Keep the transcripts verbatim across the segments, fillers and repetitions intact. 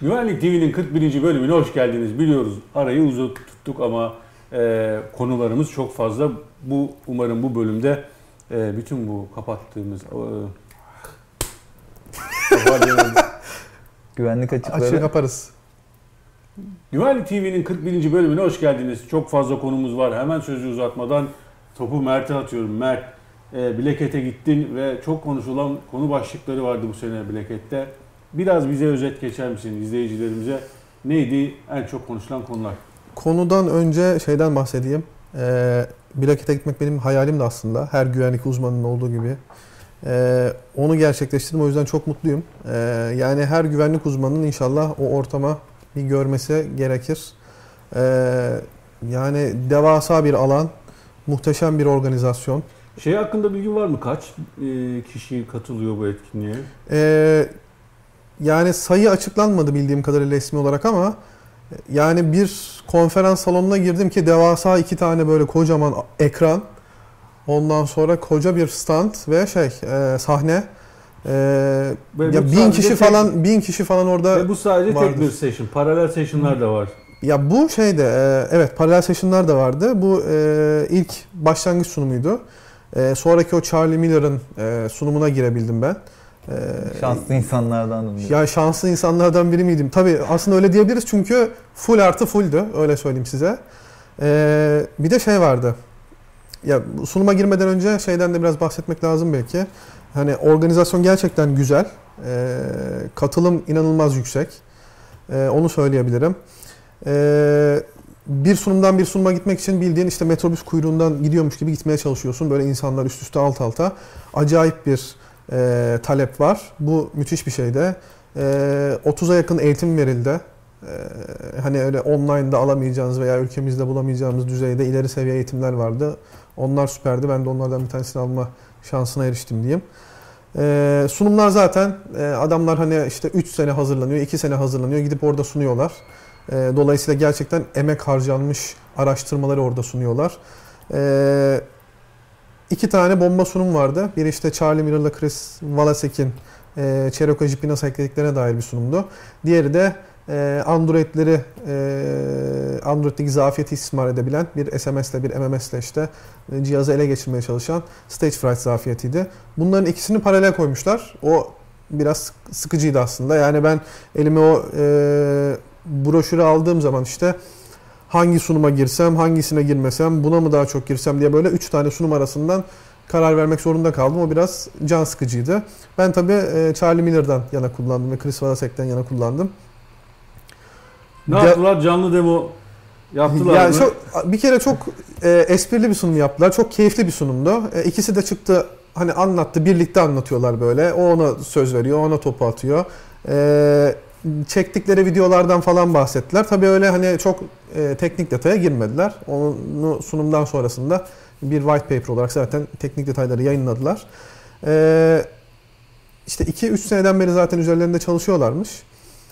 Güvenlik T V'nin kırk birinci bölümüne hoş geldiniz. Biliyoruz arayı uzun tuttuk ama e, konularımız çok fazla. Bu umarım bu bölümde e, bütün bu kapattığımız e, güvenlik açıkları açık yaparız. Güvenlik T V'nin kırk birinci bölümüne hoş geldiniz. Çok fazla konumuz var. Hemen sözü uzatmadan topu Mert'e atıyorum. Mert, e, Blackhat'e gittin ve çok konuşulan konu başlıkları vardı bu sene Blackhat'te. Biraz bize özet geçer misin izleyicilerimize? Neydi en çok konuşulan konular? Konudan önce şeyden bahsedeyim. Ee, Blackhat'e gitmek benim hayalim de aslında. Her güvenlik uzmanının olduğu gibi. Ee, onu gerçekleştirdim. O yüzden çok mutluyum. Ee, yani her güvenlik uzmanının inşallah o ortama bir görmesi gerekir. Ee, yani devasa bir alan. Muhteşem bir organizasyon. Şey hakkında bilgi var mı? Kaç e, kişi katılıyor bu etkinliğe? Ee, yani sayı açıklanmadı bildiğim kadarıyla resmi olarak ama yani bir konferans salonuna girdim ki devasa iki tane böyle kocaman ekran. Ondan sonra koca bir stand ve şey e, sahne. E, ya bin kişi tek, falan bin kişi falan orada. Ve bu sadece vardır. Tek bir session. Paralel session'lar da var. Ya bu şeyde e, evet paralel session'lar da vardı. Bu e, ilk başlangıç sunumuydu. E, sonraki o Charlie Miller'ın e, sunumuna girebildim ben. Ee, şanslı insanlardan. Ya şanslı insanlardan biri miydim? Tabii aslında öyle diyebiliriz çünkü full artı fulldü. Öyle söyleyeyim size. Ee, bir de şey vardı. Ya sunuma girmeden önce şeyden de biraz bahsetmek lazım belki. Hani organizasyon gerçekten güzel. Ee, katılım inanılmaz yüksek. Ee, onu söyleyebilirim. Ee, bir sunumdan bir sunuma gitmek için bildiğin işte metrobüs kuyruğundan gidiyormuş gibi gitmeye çalışıyorsun. Böyle insanlar üst üste alt alta. Acayip bir E, talep var. Bu müthiş bir şeydi. E, otuza yakın eğitim verildi. E, hani öyle online'da alamayacağınız veya ülkemizde bulamayacağımız düzeyde ileri seviye eğitimler vardı. Onlar süperdi. Ben de onlardan bir tanesini alma şansına eriştim diyeyim. E, sunumlar zaten e, adamlar hani işte üç sene hazırlanıyor, iki sene hazırlanıyor. Gidip orada sunuyorlar. E, dolayısıyla gerçekten emek harcanmış araştırmaları orada sunuyorlar. E, İki tane bomba sunum vardı. Biri işte Charlie Miller'la Chris Valasek'in e, Cherokee Jeep'i nasıl eklediklerine dair bir sunumdu. Diğeri de e, Android'leri, e, Android'deki zafiyeti istismar edebilen bir S M S'le bir M M S'le işte e, cihazı ele geçirmeye çalışan Stage Fright zafiyetiydi. Bunların ikisini paralel koymuşlar. O biraz sıkıcıydı aslında. Yani ben elime o e, broşürü aldığım zaman işte hangi sunuma girsem, hangisine girmesem, buna mı daha çok girsem diye böyle üç tane sunum arasından karar vermek zorunda kaldım. O biraz can sıkıcıydı. Ben tabii Charlie Miller'dan yana kullandım ve Chris Valasek'ten yana kullandım. Ne De- yaptılar? Canlı demo yaptılar yani mı? Çok, bir kere çok e, esprili bir sunum yaptılar. Çok keyifli bir sunumdu. E, ikisi de çıktı, hani anlattı, birlikte anlatıyorlar böyle. O ona söz veriyor, ona topu atıyor. E, çektikleri videolardan falan bahsettiler. Tabii öyle hani çok e, teknik detaya girmediler. Onu sunumdan sonrasında bir white paper olarak zaten teknik detayları yayınladılar. E, işte iki üç seneden beri zaten üzerlerinde çalışıyorlarmış.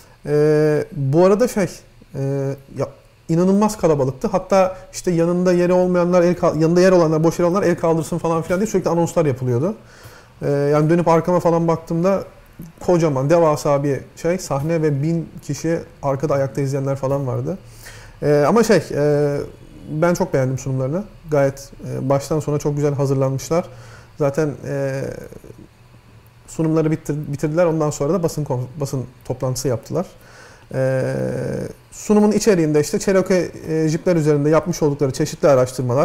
E, bu arada şey e, ya, inanılmaz kalabalıktı. Hatta işte yanında yeri olmayanlar, el, yanında yer olanlar, boş yer olanlar el kaldırsın falan filan diye sürekli anonslar yapılıyordu. E, yani dönüp arkama falan baktığımda kocaman, devasa bir şey, sahne ve bin kişi arkada ayakta izleyenler falan vardı. Ee, ama şey, e, ben çok beğendim sunumlarını. Gayet e, baştan sona çok güzel hazırlanmışlar. Zaten e, sunumları bitir, bitirdiler. Ondan sonra da basın basın toplantısı yaptılar. E, sunumun içeriğinde işte Cherokee e, Jeep'ler üzerinde yapmış oldukları çeşitli araştırmalar,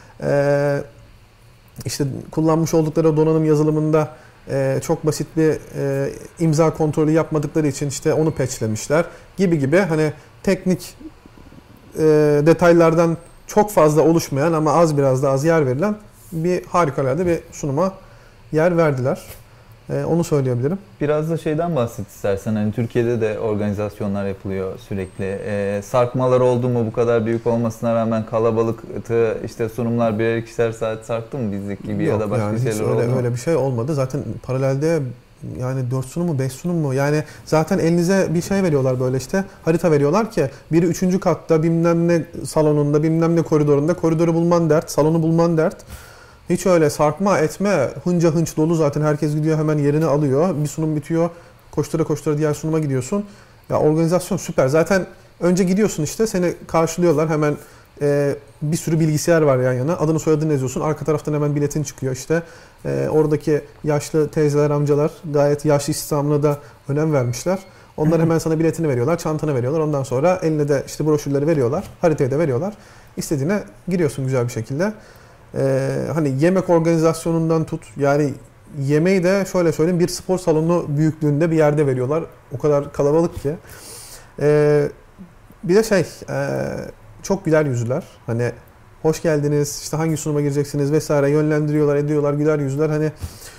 e, işte kullanmış oldukları donanım yazılımında Ee, çok basit bir e, imza kontrolü yapmadıkları için işte onu patchlemişler gibi gibi hani teknik e, detaylardan çok fazla oluşmayan ama az biraz da az yer verilen bir harikulade bir sunuma yer verdiler. E, onu söyleyebilirim. Biraz da şeyden bahset istersen. Hani Türkiye'de de organizasyonlar yapılıyor sürekli. E, sarkmalar oldu mu, bu kadar büyük olmasına rağmen kalabalıktı, işte sunumlar birer ikişer saat sarktı mı bizdeki gibi? Yok, ya da başka yani şeyler hiç oldu öyle, mu? öyle bir şey olmadı. Zaten paralelde yani dört sunum mu beş sunum mu? Yani zaten elinize bir şey veriyorlar böyle işte. Harita veriyorlar ki biri üçüncü katta bilmem ne salonunda bilmem ne koridorunda, koridoru bulman dert, salonu bulman dert. Hiç öyle sarkma etme, hınca hınç dolu zaten, herkes gidiyor hemen yerini alıyor. Bir sunum bitiyor, koştura koştura diğer sunuma gidiyorsun. Ya organizasyon süper. Zaten önce gidiyorsun işte seni karşılıyorlar hemen e, bir sürü bilgisayar var yan yana. Adını soyadını yazıyorsun. Arka taraftan hemen biletin çıkıyor işte. E, oradaki yaşlı teyzeler, amcalar gayet yaşlı istihdamına da önem vermişler. Onlar hemen sana biletini veriyorlar, çantanı veriyorlar. Ondan sonra eline de işte broşürleri veriyorlar. Haritayı da veriyorlar. İstediğine giriyorsun güzel bir şekilde. Ee, hani yemek organizasyonundan tut. Yani yemeği de şöyle söyleyeyim bir spor salonu büyüklüğünde bir yerde veriyorlar. O kadar kalabalık ki. Ee, bir de şey e, çok güler yüzlüler. Hani hoş geldiniz, işte hangi sunuma gireceksiniz vesaire yönlendiriyorlar, ediyorlar, güler yüzlüler. Hani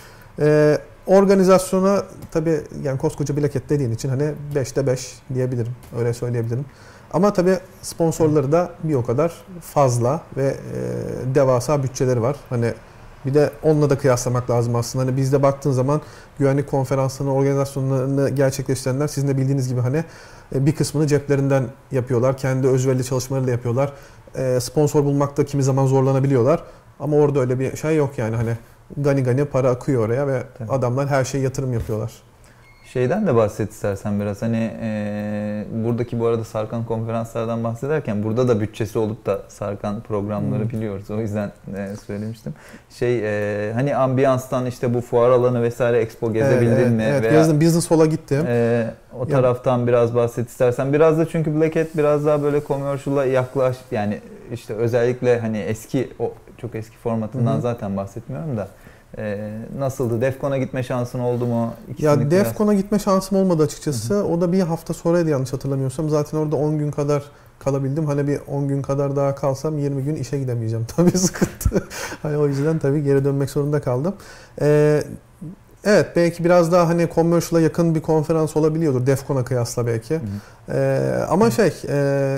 e, organizasyona tabii yani koskoca Bilaket dediğin için hani beşte beş diyebilirim. Öyle söyleyebilirim. Ama tabii sponsorları da bir o kadar fazla ve e, devasa bütçeleri var. Hani bir de onunla da kıyaslamak lazım aslında. Hani bizde baktığın zaman güvenlik konferanslarını, organizasyonlarını gerçekleştirenler sizin de bildiğiniz gibi hani e, bir kısmını ceplerinden yapıyorlar. Kendi özverili çalışmalarıyla yapıyorlar. E, sponsor bulmakta kimi zaman zorlanabiliyorlar. Ama orada öyle bir şey yok yani hani gani gani para akıyor oraya ve Tabii. adamlar her şeye yatırım yapıyorlar. Şeyden de bahset istersen biraz hani e, buradaki bu arada Sarkan konferanslardan bahsederken burada da bütçesi olup da Sarkan programları hmm. biliyoruz. O yüzden e, söylemiştim. Şey e, hani ambiyanstan işte bu fuar alanı vesaire expo gezebildin evet, mi? Evet, Veya, gezdim. Business Hall'a gittim. E, o taraftan ya. Biraz bahset istersen. Biraz da çünkü Black Hat biraz daha böyle commercial'a yaklaş yani işte özellikle hani eski o çok eski formatından Hı-hı. zaten bahsetmiyorum da. Ee, nasıldı? Defcon'a gitme şansın oldu mu? İkisini ya Defcon'a gitme şansım olmadı açıkçası. Hı-hı. O da bir hafta sonraydı yanlış hatırlamıyorsam. Zaten orada on gün kadar kalabildim. Hani bir on gün kadar daha kalsam yirmi gün işe gidemeyeceğim. Tabii sıkıntı. Hani o yüzden tabii geri dönmek zorunda kaldım. Ee, evet belki biraz daha hani commercial'a yakın bir konferans olabiliyordur. Defcon'a kıyasla belki. Ee, ama Hı-hı. şey... E,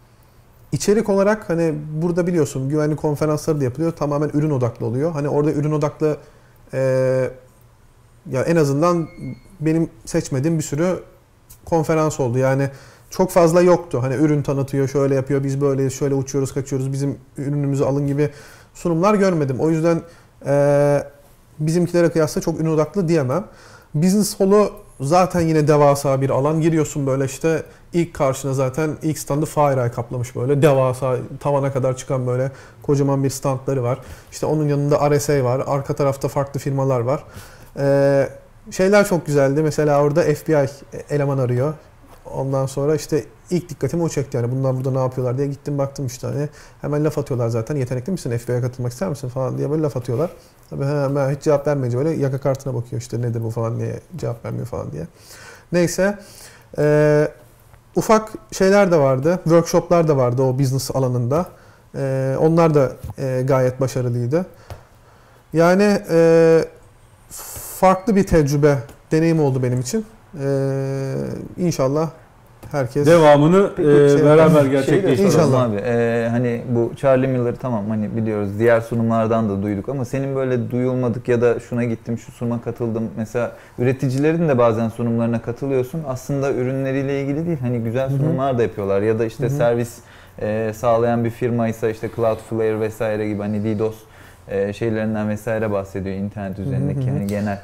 İçerik olarak hani burada biliyorsun güvenlik konferansları da yapılıyor. Tamamen ürün odaklı oluyor. Hani orada ürün odaklı e, ya en azından benim seçmediğim bir sürü konferans oldu. Yani çok fazla yoktu. Hani ürün tanıtıyor, şöyle yapıyor, biz böyleyiz, şöyle uçuyoruz, kaçıyoruz, bizim ürünümüzü alın gibi sunumlar görmedim. O yüzden e, bizimkilere kıyasla çok ürün odaklı diyemem. Business Hall'u zaten yine devasa bir alan. Giriyorsun böyle işte ilk karşına zaten ilk standı FireEye kaplamış böyle. Devasa tavana kadar çıkan böyle kocaman bir standları var. İşte onun yanında R S A var. Arka tarafta farklı firmalar var. Ee, şeyler çok güzeldi. Mesela orada F B I eleman arıyor. Ondan sonra işte ilk dikkatimi o çekti yani bunlar burada ne yapıyorlar diye gittim baktım işte hani hemen laf atıyorlar zaten yetenekli misin F B I'ye katılmak ister misin falan diye böyle laf atıyorlar. Tabii hemen hiç cevap vermeyince böyle yaka kartına bakıyor işte nedir bu falan diye cevap vermiyor falan diye. Neyse e, ufak şeyler de vardı, workshoplar da vardı o business alanında. E, onlar da e, gayet başarılıydı. Yani e, farklı bir tecrübe, deneyim oldu benim için. Ee, inşallah herkes devamını e, şey beraber gerçekleştirelim. İnşallah abi. Ee, hani bu Charlie Miller'ı tamam hani biliyoruz. Diğer sunumlardan da duyduk ama senin böyle duyulmadık ya da şuna gittim, şu sunuma katıldım. Mesela üreticilerin de bazen sunumlarına katılıyorsun. Aslında ürünleriyle ilgili değil. Hani güzel sunumlar Hı-hı. da yapıyorlar ya da işte Hı-hı. servis e, sağlayan bir firmaysa işte Cloudflare vesaire gibi hani DDoS e, şeylerinden vesaire bahsediyor internet üzerindeki Hı-hı. hani genel.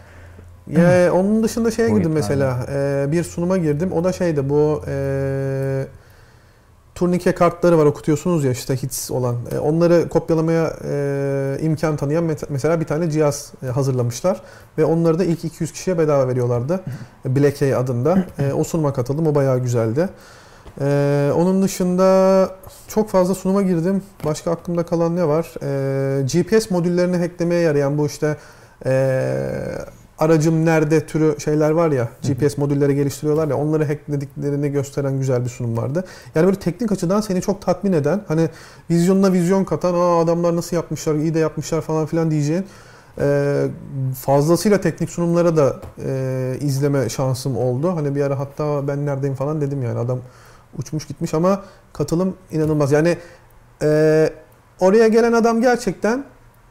Ya onun dışında şeye girdim mesela e, bir sunuma girdim o da şeydi bu e, turnike kartları var okutuyorsunuz ya işte hits olan e, onları kopyalamaya e, imkan tanıyan met- mesela bir tane cihaz e, hazırlamışlar ve onları da ilk iki yüz kişiye bedava veriyorlardı Black Hat adında e, o sunuma katıldım o bayağı güzeldi. E, onun dışında çok fazla sunuma girdim başka aklımda kalan ne var e, G P S modüllerini hacklemeye yarayan bu işte e, aracım nerede türü şeyler var ya, G P S modülleri geliştiriyorlar ya, onları hacklediklerini gösteren güzel bir sunum vardı. Yani böyle teknik açıdan seni çok tatmin eden, hani vizyonuna vizyon katan, aa adamlar nasıl yapmışlar, iyi de yapmışlar falan filan diyeceğin e, fazlasıyla teknik sunumlara da e, izleme şansım oldu. Hani bir ara hatta ben neredeyim falan dedim yani adam uçmuş gitmiş ama katılım inanılmaz. Yani e, oraya gelen adam gerçekten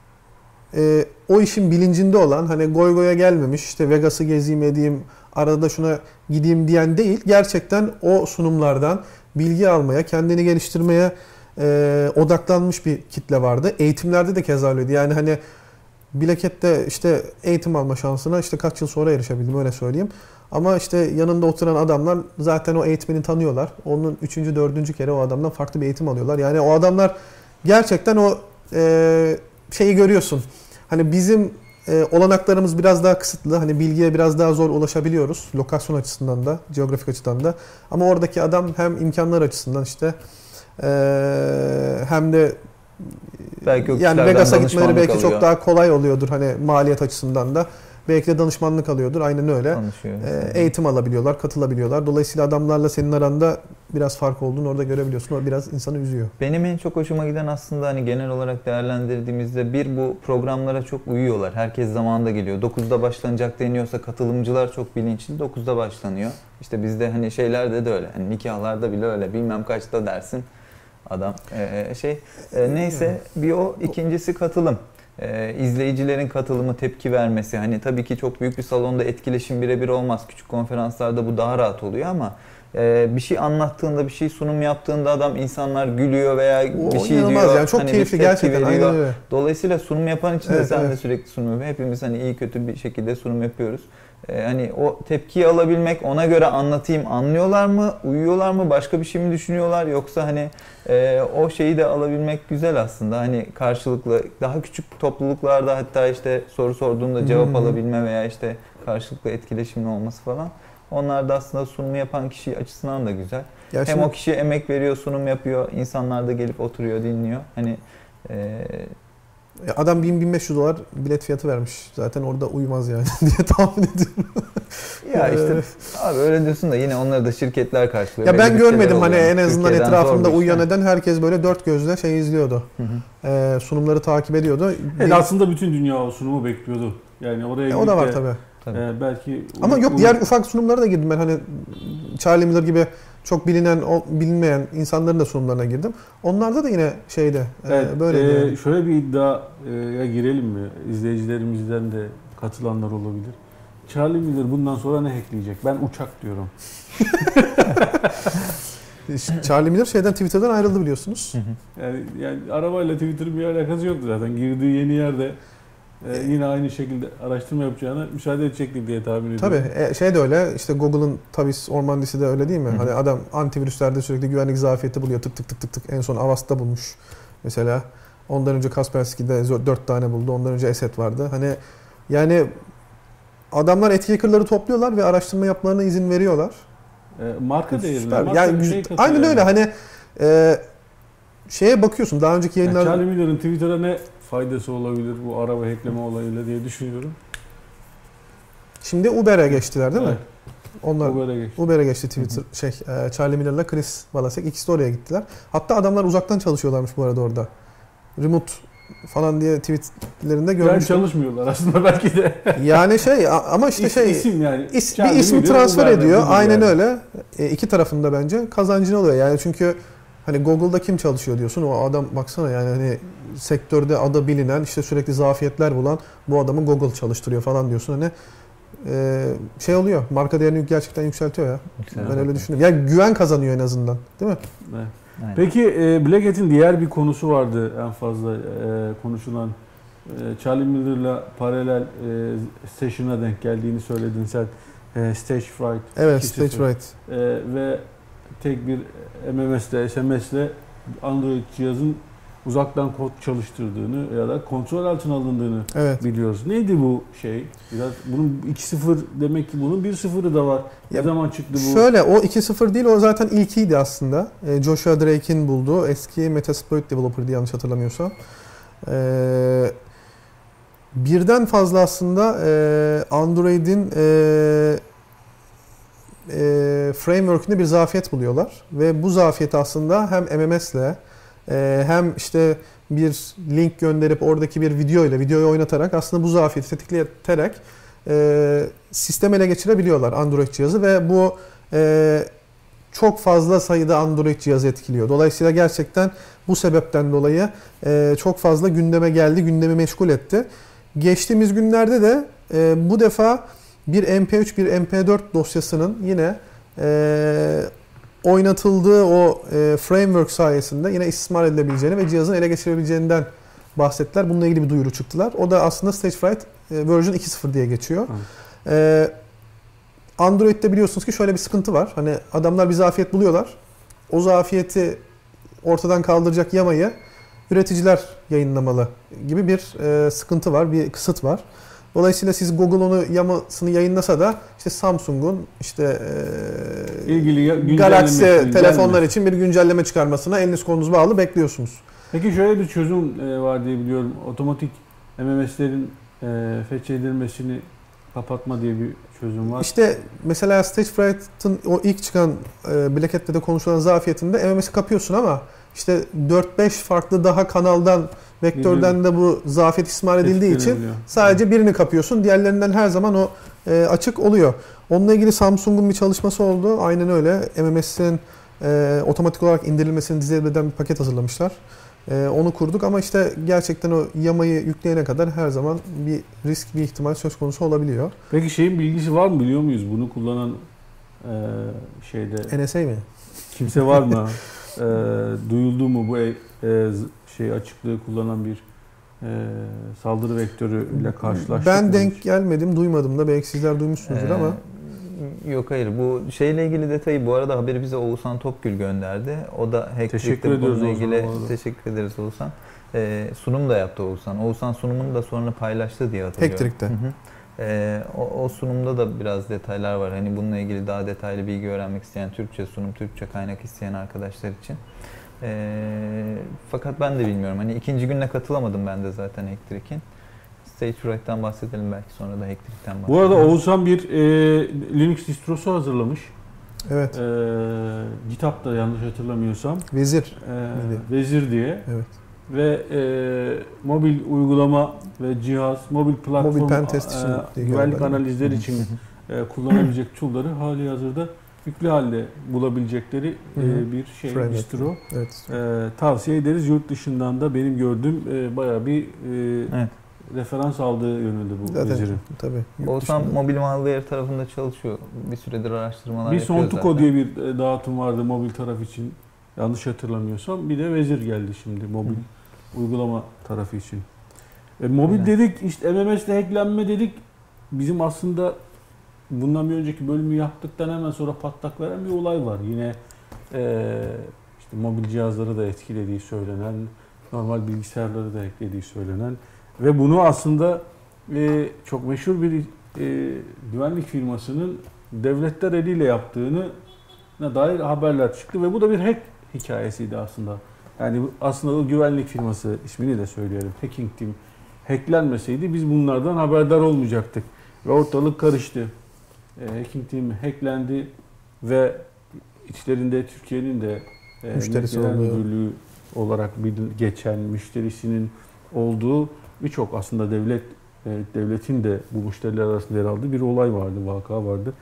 E, o işin bilincinde olan hani goy goya gelmemiş işte Vegas'ı gezeyim edeyim arada şuna gideyim diyen değil gerçekten o sunumlardan bilgi almaya kendini geliştirmeye e, odaklanmış bir kitle vardı. Eğitimlerde de keza öyleydi yani hani Black Hat'te işte eğitim alma şansına işte kaç yıl sonra erişebildim öyle söyleyeyim. Ama işte yanında oturan adamlar zaten o eğitmeni tanıyorlar. Onun üçüncü, dördüncü kere o adamdan farklı bir eğitim alıyorlar. Yani o adamlar gerçekten o e, şeyi görüyorsun. Hani bizim e, olanaklarımız biraz daha kısıtlı. Hani bilgiye biraz daha zor ulaşabiliyoruz. Lokasyon açısından da, geografik açıdan da. Ama oradaki adam hem imkanlar açısından işte e, hem de belki yani Vegas'a gitmeleri belki alıyor. çok daha kolay oluyordur hani maliyet açısından da. Belki de danışmanlık alıyordur. Aynen öyle. E, eğitim alabiliyorlar, katılabiliyorlar. Dolayısıyla adamlarla senin aranda biraz fark olduğunu orada görebiliyorsun. O biraz insanı üzüyor. Benim en çok hoşuma giden aslında hani genel olarak değerlendirdiğimizde bir bu programlara çok uyuyorlar. Herkes zamanında geliyor. dokuzda başlanacak deniyorsa katılımcılar çok bilinçli. dokuzda başlanıyor. İşte bizde hani şeylerde de öyle. Hani nikahlarda bile öyle. Bilmem kaçta dersin adam. Ee, şey e, neyse bir o ikincisi katılım. Ee, izleyicilerin katılımı, tepki vermesi. Hani tabii ki çok büyük bir salonda etkileşim birebir olmaz. Küçük konferanslarda bu daha rahat oluyor ama e, bir şey anlattığında, bir şey sunum yaptığında adam insanlar gülüyor veya o, bir şey diyor. Yani çok hani keyifli gerçekten. Aynen öyle. Dolayısıyla sunum yapan için de evet, sen evet. de sürekli sunum yapıyorsun. Hepimiz hani iyi kötü bir şekilde sunum yapıyoruz. Ee, hani o tepkiyi alabilmek, ona göre anlatayım, anlıyorlar mı, uyuyorlar mı, başka bir şey mi düşünüyorlar yoksa hani e, o şeyi de alabilmek güzel aslında. Hani karşılıklı daha küçük topluluklarda hatta işte soru sorduğunda cevap hmm. alabilme veya işte karşılıklı etkileşimli olması falan. Onlar da aslında sunumu yapan kişi açısından da güzel. Ya Hem şimdi... o kişi emek veriyor, sunum yapıyor, insanlar da gelip oturuyor, dinliyor. Hani e, adam bin bin beş yüz dolar bilet fiyatı vermiş. Zaten orada uyumaz yani diye tahmin ediyorum. Ya işte abi öyle diyorsun da yine onları da şirketler karşılıyor. Ya ben görmedim hani en azından Türkiye'den etrafımda uyuyan eden herkes böyle dört gözle şey izliyordu. Hı hı. Ee, sunumları takip ediyordu. Evet, aslında bütün dünya o sunumu bekliyordu. Yani oraya e, o da var tabii. E, belki ama yok diğer ufak sunumlara da girdim ben hani Charlie Miller gibi çok bilinen, bilinmeyen insanların da sunumlarına girdim. Onlarda da yine şeyde evet, e, böyle. E, yani. Şöyle bir iddiaya girelim mi? İzleyicilerimizden de katılanlar olabilir. Charlie Miller bundan sonra ne hackleyecek? Ben uçak diyorum. Charlie Miller şeyden Twitter'dan ayrıldı biliyorsunuz. Yani, yani arabayla Twitter'ın bir alakası yoktu zaten. Girdiği yeni yerde e, yine aynı şekilde araştırma yapacağına müsaade edecektik diye tahmin ediyorum. Tabii e, şey de öyle. İşte Google'ın Tavis Ormandisi de öyle değil mi? Hı-hı. Hani adam antivirüslerde sürekli güvenlik zafiyeti buluyor. Tık tık tık tık tık. En son Avast'ta bulmuş mesela. Ondan önce Kaspersky'de dört tane buldu. Ondan önce Eset vardı. Hani yani adamlar etki hacker'ları topluyorlar ve araştırma yapmalarına izin veriyorlar. E, marka değerinde. Yani şey aynen yani. Öyle. Hani e, şeye bakıyorsun. Daha önceki yayınlarda... Yani Charlie Miller'ın Twitter'a ne faydası olabilir bu araba hackleme olayıyla diye düşünüyorum. Şimdi Uber'e geçtiler değil mi? Evet. Onlar Uber'e geçti. Uber'e geçti Twitter. Hı-hı. Şey, e, Charlie Miller'la Chris Walasek ikisi de oraya gittiler. Hatta adamlar uzaktan çalışıyorlarmış bu arada orada. Remote falan diye tweetlerinde görmüştüm. Yani çalışmıyorlar aslında belki de. Yani şey ama işte İs, şey isim yani. Is, bir ismi transfer Uber'de, ediyor. Aynen yani. öyle. E, iki tarafında bence kazancını oluyor. Yani çünkü hani Google'da kim çalışıyor diyorsun. O adam baksana yani hani sektörde adı bilinen işte sürekli zafiyetler bulan bu adamı Google çalıştırıyor falan diyorsun. Hani e, şey oluyor. Marka değerini gerçekten yükseltiyor ya. Güzel, ben öyle düşünüyorum. Yani güven kazanıyor en azından. Değil mi? Evet. Aynen. Peki e, Black Hat'in diğer bir konusu vardı en fazla e, konuşulan. E, Charlie Miller'la paralel e, session'a denk geldiğini söyledin sen. E, Stage Fright. Evet, Stage Fright. E, ve tek bir M M S'le, S M S'le Android cihazın uzaktan kod çalıştırdığını ya da kontrol altına alındığını evet. biliyoruz. Neydi bu şey? Biraz bunun iki sıfır demek ki bunun bir sıfırı da var. Ne ya, zaman çıktı bu? Şöyle o iki sıfır değil, o zaten ilkiydi aslında. E, Joshua Drake'in bulduğu eski Metasploit Developer diye yanlış hatırlamıyorsam. E, birden fazla aslında e, Android'in e, e, framework'ünde bir zafiyet buluyorlar ve bu zafiyeti aslında hem M M S'le e, hem işte bir link gönderip oradaki bir video ile videoyu oynatarak aslında bu zafiyeti tetikleyerek e, sistem ele geçirebiliyorlar Android cihazı ve bu e, çok fazla sayıda Android cihazı etkiliyor. Dolayısıyla gerçekten bu sebepten dolayı e, çok fazla gündeme geldi, gündemi meşgul etti. Geçtiğimiz günlerde de e, bu defa bir M P üç, bir M P dört dosyasının yine e, oynatıldığı o e, framework sayesinde yine istismar edilebileceğini ve cihazın ele geçirebileceğinden bahsettiler. Bununla ilgili bir duyuru çıktılar. O da aslında Stage Fright e, version iki sıfır diye geçiyor. E, Android'de biliyorsunuz ki şöyle bir sıkıntı var. Hani adamlar bir zafiyet buluyorlar. O zafiyeti ortadan kaldıracak yamayı üreticiler yayınlamalı gibi bir e, sıkıntı var, bir kısıt var. Dolayısıyla siz Google onu yamasını yayınlasa da işte Samsung'un işte e, İlgili Galaxy telefonlar gelmez. için bir güncelleme çıkarmasına eliniz kolunuz bağlı bekliyorsunuz. Peki şöyle bir çözüm e, var diye biliyorum. Otomatik M M S'lerin e, fetch edilmesini kapatma diye bir çözüm var. İşte mesela Stagefright'ın o ilk çıkan e, Black Hat'te de konuşulan zafiyetinde M M S'i kapıyorsun ama işte dört beş farklı daha kanaldan, vektörden de bu zafiyet istismar edildiği için sadece birini kapıyorsun. Diğerlerinden her zaman o e, açık oluyor. Onunla ilgili Samsung'un bir çalışması oldu. Aynen öyle. M M S'in e, otomatik olarak indirilmesini disable eden bir paket hazırlamışlar. E, onu kurduk ama işte gerçekten o yamayı yükleyene kadar her zaman bir risk, bir ihtimal söz konusu olabiliyor. Peki şeyin bilgisi var mı, biliyor muyuz? Bunu kullanan e, şeyde N S A mi? kimse var mı? e, duyuldu mu bu e, şey açıklığı kullanan bir e, saldırı vektörüyle karşılaştık Ben mı denk hiç? gelmedim, duymadım da. Belki sizler duymuşsunuzdur Ee, ama. Yok hayır, bu şeyle ilgili detayı bu arada haberi bize Oğuzhan Topgül gönderdi. O da Teşekkür Hacktrick'te ediyoruz bununla Oğuzhan'a ilgili bu arada. teşekkür ederiz Oğuzhan. Ee, sunum da yaptı Oğuzhan. Oğuzhan sunumunu da sonra paylaştı diye hatırlıyorum. Hacktrick'te. Hı hı. Ee, o, o sunumda da biraz detaylar var. Hani bununla ilgili daha detaylı bilgi öğrenmek isteyen, Türkçe sunum, Türkçe kaynak isteyen arkadaşlar için. Ee, fakat ben de bilmiyorum. Hani ikinci gününe katılamadım ben de zaten Hacktrick'in. Stagefright'tan bahsedelim, belki sonra da Hacktrick'ten bahsedelim. Bu arada Oğuzhan bir e, Linux distrosu hazırlamış. Evet. E, GitHub'da yanlış hatırlamıyorsam. Vezir. E, Vezir diye. Evet. Ve e, mobil uygulama ve cihaz, mobil platform Mobil pen test için e, diye güvenlik galiba. analizleri için e, kullanabilecek tool'ları hali hazırda yüklü halde bulabilecekleri Hı hı. e, bir şey, Framework. distro. Evet. E, tavsiye ederiz. Yurt dışından da benim gördüğüm e, bayağı bir e, Evet. referans aldığı yönünde bu Zaten Vezir'in. tabii. Yurt Oğuzhan dışında. mobil malware tarafında çalışıyor. Bir süredir araştırmalar Bir yapıyor Sontuko zaten. diye bir e, dağıtım vardı mobil taraf için. Yanlış hatırlamıyorsam. Bir de Vezir geldi şimdi mobil Hı. uygulama tarafı için. E, mobil Güzel. dedik, işte M M S'le hacklenme dedik. Bizim aslında bundan bir önceki bölümü yaptıktan hemen sonra patlak veren bir olay var. Yine e, işte mobil cihazları da etkilediği söylenen, normal bilgisayarları da etkilediği söylenen ve bunu aslında e, çok meşhur bir e, güvenlik firmasının devletler eliyle yaptığını dair haberler çıktı ve bu da bir hack hikayesiydi aslında. Yani aslında o güvenlik firması, ismini de söyleyelim, Hacking Team hacklenmeseydi biz bunlardan haberdar olmayacaktık ve ortalık karıştı. E, Hacking Team hacklendi ve içlerinde Türkiye'nin de e, Müşterisi Genel oluyor. Müdürlüğü olarak bir geçen müşterisinin olduğu birçok aslında devlet e, devletin de bu müşteriler arasında yer aldığı bir olay vardı, vaka vardı.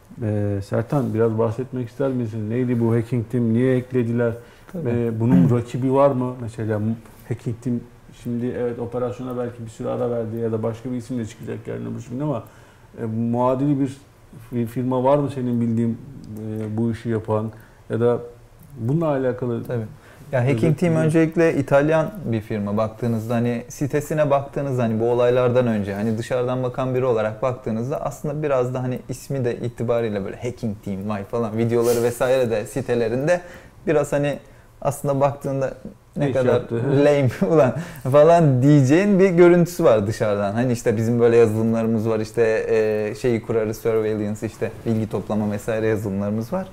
E, Sertan biraz bahsetmek ister misin? Neydi bu Hacking Team? Niye eklediler? E, bunun rakibi var mı? Mesela Hacking Team şimdi evet operasyona belki bir süre ara verdi ya da başka bir isimle çıkacak yarın öbür gün ama e, muadili bir bir firma var mı senin bildiğin e, bu işi yapan ya da bununla alakalı? Tabii. Ya Hacking Team öncelikle İtalyan bir firma. Baktığınızda hani sitesine baktığınızda hani bu olaylardan önce hani dışarıdan bakan biri olarak baktığınızda aslında biraz da hani ismi de itibariyle böyle Hacking Team vay falan videoları vesaire de sitelerinde biraz hani aslında baktığında ne İş kadar yaptı. lame ulan falan diyeceğin bir görüntüsü var dışarıdan. Hani işte bizim böyle yazılımlarımız var, işte e, şeyi kurarız, surveillance, işte bilgi toplama vesaire yazılımlarımız var.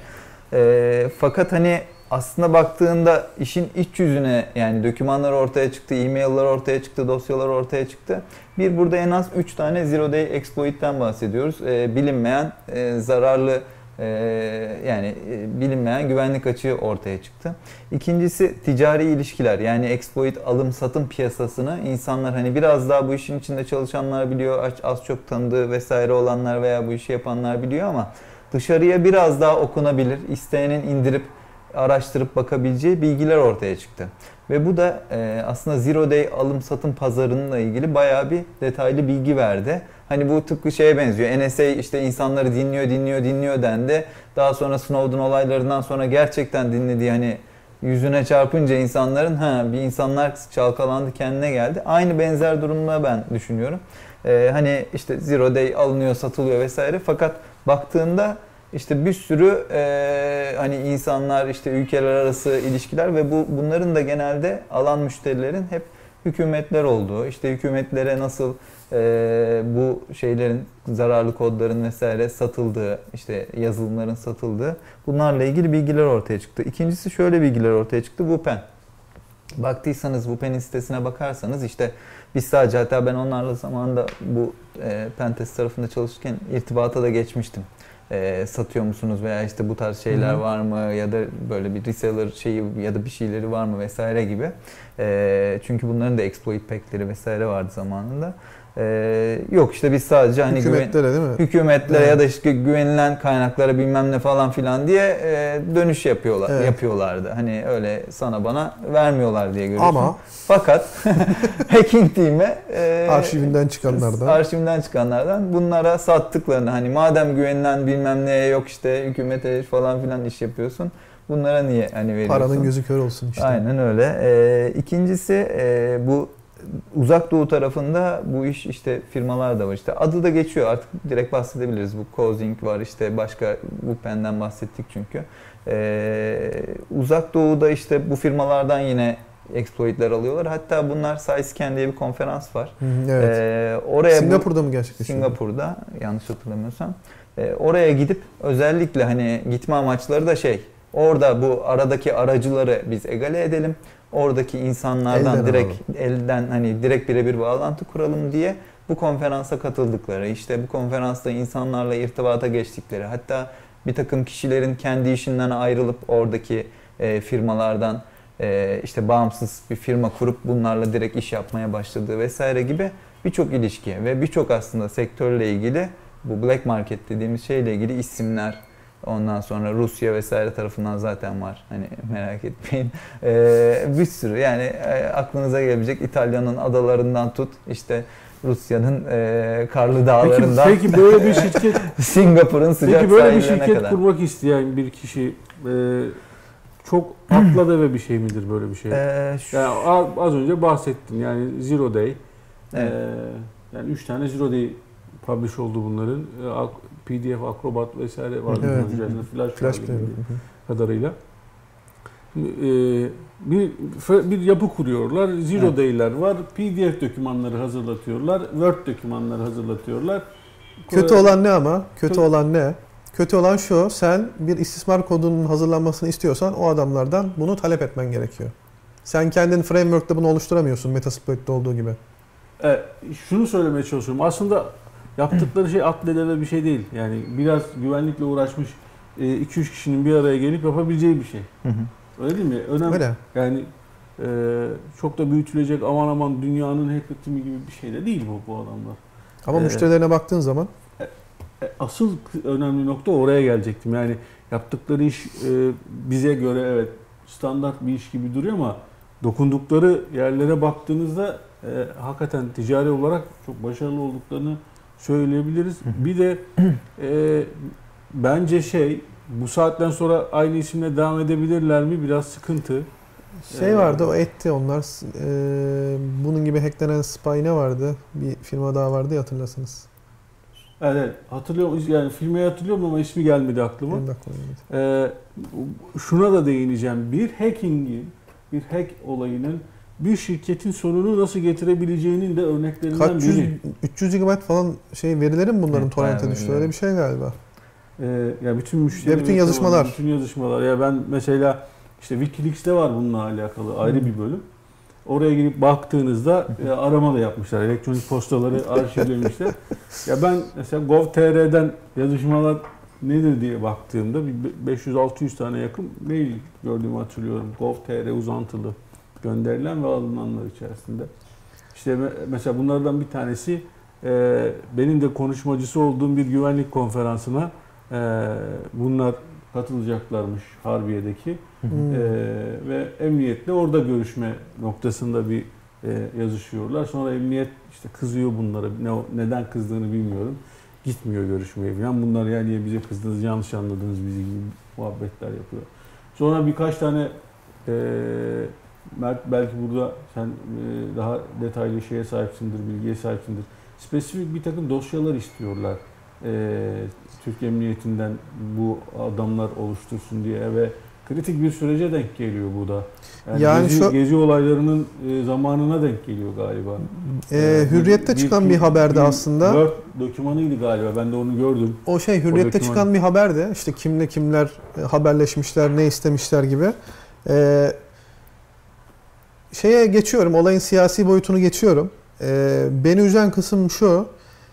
E, fakat hani aslında baktığında işin iç yüzüne, yani dokümanlar ortaya çıktı, e-mail'lar ortaya çıktı, dosyalar ortaya çıktı. Bir burada en az üç tane zero day exploit'ten bahsediyoruz. E, bilinmeyen e, zararlı e, yani e, bilinmeyen güvenlik açığı ortaya çıktı. İkincisi ticari ilişkiler, yani exploit alım satım piyasasını insanlar hani biraz daha bu işin içinde çalışanlar biliyor, az çok tanıdığı vesaire olanlar veya bu işi yapanlar biliyor ama dışarıya biraz daha okunabilir, isteyenin indirip araştırıp bakabileceği bilgiler ortaya çıktı. Ve bu da e, aslında zero day alım satım pazarınınla ilgili bayağı bir detaylı bilgi verdi. Hani bu tıpkı şeye benziyor. N S A işte insanları dinliyor, dinliyor, dinliyor dendi. Daha sonra Snowden olaylarından sonra gerçekten dinlediği, hani yüzüne çarpınca insanların ha bir insanlar çalkalandı, kendine geldi. Aynı benzer durumda ben düşünüyorum. Ee, hani işte zero day alınıyor, satılıyor vesaire. Fakat baktığında işte bir sürü e, hani insanlar, işte ülkeler arası ilişkiler ve bu bunların da genelde alan müşterilerin hep hükümetler olduğu, işte hükümetlere nasıl e, bu şeylerin, zararlı kodların vesaire satıldığı, işte yazılımların satıldığı, bunlarla ilgili bilgiler ortaya çıktı. İkincisi şöyle bilgiler ortaya çıktı. Wupen. Baktıysanız Wupen'in sitesine bakarsanız işte biz sadece, hatta ben onlarla zamanında bu e, Pentest tarafında çalışırken irtibata da geçmiştim. E, satıyor musunuz veya işte bu tarz şeyler var mı ya da böyle bir reseller şeyi ya da bir şeyleri var mı vesaire gibi. E, çünkü bunların da exploit pack'leri vesaire vardı zamanında. Ee, yok işte biz sadece hani hükümetlere güven, değil mi? hükümetlere Evet. ya da işte güvenilen kaynaklara bilmem ne falan filan diye e, dönüş yapıyorlar Evet. yapıyorlardı. Hani öyle sana bana vermiyorlar diye görüyorsun. Ama fakat hacking team'e e, arşivinden çıkanlardan arşivinden çıkanlardan bunlara sattıklarını, hani madem güvenilen bilmem neye yok işte hükümete falan filan iş yapıyorsun, bunlara niye hani veriyorsun? paranın gözü kör olsun işte. Aynen öyle. Ee, ikincisi e, bu Uzak Doğu tarafında bu iş işte firmalar da var, işte adı da geçiyor artık, direkt bahsedebiliriz. Bu Causing var, işte başka Wupen'den bahsettik çünkü. Ee, Uzak Doğu'da işte bu firmalardan yine exploitler alıyorlar. Hatta bunlar Scyscan diye bir konferans var. Hı, evet. Ee, oraya Singapur'da bu, mı gerçekleşiyor? Singapur'da yanlış hatırlamıyorsam. Ee, oraya gidip özellikle hani gitme amaçları da şey, orada bu aradaki aracıları biz egale edelim. Oradaki insanlardan Elden direkt alalım. elden hani direkt birebir bağlantı kuralım diye bu konferansa katıldıkları, işte bu konferansta insanlarla irtibata geçtikleri, hatta bir takım kişilerin kendi işinden ayrılıp oradaki e, firmalardan e, işte bağımsız bir firma kurup bunlarla direkt iş yapmaya başladığı vesaire gibi birçok ilişki ve birçok aslında sektörle ilgili bu black market dediğimiz şeyle ilgili isimler. Ondan sonra Rusya vesaire tarafından zaten var. Hani merak etmeyin. Ee, bir sürü yani e, aklınıza gelebilecek, İtalya'nın adalarından tut işte Rusya'nın e, karlı dağlarından. Peki, peki böyle bir şirket Singapur'un sıcak peki böyle bir sahillerine şirket kadar. kurmak isteyen bir kişi e, çok akla deve bir şey midir böyle bir şey? Ee, şu- Yani a- az önce bahsettin yani Zero Day. Evet. E, yani üç tane Zero Day publish oldu bunların. E, Ak- P D F, Acrobat vesaire var. Evet. bunun üzerinde. Flash, Flash var player. bildiğim Hı hı. kadarıyla. E, bir bir yapı kuruyorlar. Zero Evet. Day'ler var. P D F dokümanları hazırlatıyorlar. Word dokümanları hazırlatıyorlar. Kötü olan ne ama? Kötü Kötü- olan ne? Kötü olan şu, sen bir istismar kodunun hazırlanmasını istiyorsan o adamlardan bunu talep etmen gerekiyor. Sen kendin framework'ta bunu oluşturamıyorsun Metasploit'te olduğu gibi. E, şunu söylemeye çalışıyorum. Aslında yaptıkları şey atledeve bir şey değil. Yani biraz güvenlikle uğraşmış iki üç kişinin bir araya gelip yapabileceği bir şey. Hı hı. Öyle değil mi? Önemli. Öyle. Yani e, çok da büyütülecek aman aman dünyanın hacketimi gibi bir şey de değil bu bu adamlar. Ama Evet. müşterilerine baktığın zaman E, asıl önemli nokta oraya gelecektim. Yani yaptıkları iş e, bize göre evet standart bir iş gibi duruyor ama dokundukları yerlere baktığınızda e, hakikaten ticari olarak çok başarılı olduklarını söyleyebiliriz. Bir de e, bence şey bu saatten sonra aynı isimle devam edebilirler mi biraz sıkıntı. şey Ee, vardı, o etti onlar. Ee, bunun gibi hacklenen spy ne vardı? Bir firma daha vardı ya, hatırlasınız. Evet hatırlıyorum yani filmi hatırlıyorum ama ismi gelmedi aklıma. Benim de aklıma gelmedi. Ee, şuna da değineceğim. Bir hackingin, bir hack olayının bir şirketin sonunu nasıl getirebileceğinin de örneklerinden Kaç yüz, biri. üç yüz gigabayt falan şey verileri mi bunların Evet, torrente bayağı düştü? verileri. Öyle bir şey galiba. Ee, ya bütün müşteri Ve bütün yazışmalar. Bütün yazışmalar. Ya ben mesela işte WikiLeaks'te var bununla alakalı ayrı Hmm. bir bölüm. Oraya girip baktığınızda e, arama da yapmışlar. Elektronik postaları arşivlemişler. Ya ben mesela gov.tr'den yazışmalar nedir diye baktığımda bir beş yüz altı yüz tane yakın mail gördüğümü hatırlıyorum. gov.tr uzantılı gönderilen ve alınanlar içerisinde. İşte me- mesela bunlardan bir tanesi e, benim de konuşmacısı olduğum bir güvenlik konferansına e, bunlar katılacaklarmış Harbiye'deki. Hmm. Ee, ve emniyetle orada görüşme noktasında bir e, yazışıyorlar. Sonra emniyet işte kızıyor bunlara. Ne, neden kızdığını bilmiyorum. Gitmiyor görüşmeye falan. Bunlar ya niye bize kızdınız, yanlış anladınız bizi gibi muhabbetler yapıyor. Sonra birkaç tane e, Mert belki burada sen e, daha detaylı şeye sahipsindir, bilgiye sahipsindir. spesifik bir takım dosyalar istiyorlar. Ee, Türk Emniyetinden bu adamlar oluştursun diye ve kritik bir sürece denk geliyor bu da. Yani, Yani gezi, şu- gezi olaylarının e, zamanına denk geliyor galiba. Ee, Hürriyet'te çıkan bir haberde aslında. Word dokümanıydı galiba. Ben de onu gördüm. O şey Hürriyet'te doküman- çıkan bir haberdi. İşte kimle kimler e, haberleşmişler, ne istemişler gibi. Ee, şeye geçiyorum, olayın siyasi boyutunu geçiyorum. Ee, beni üzen kısım şu.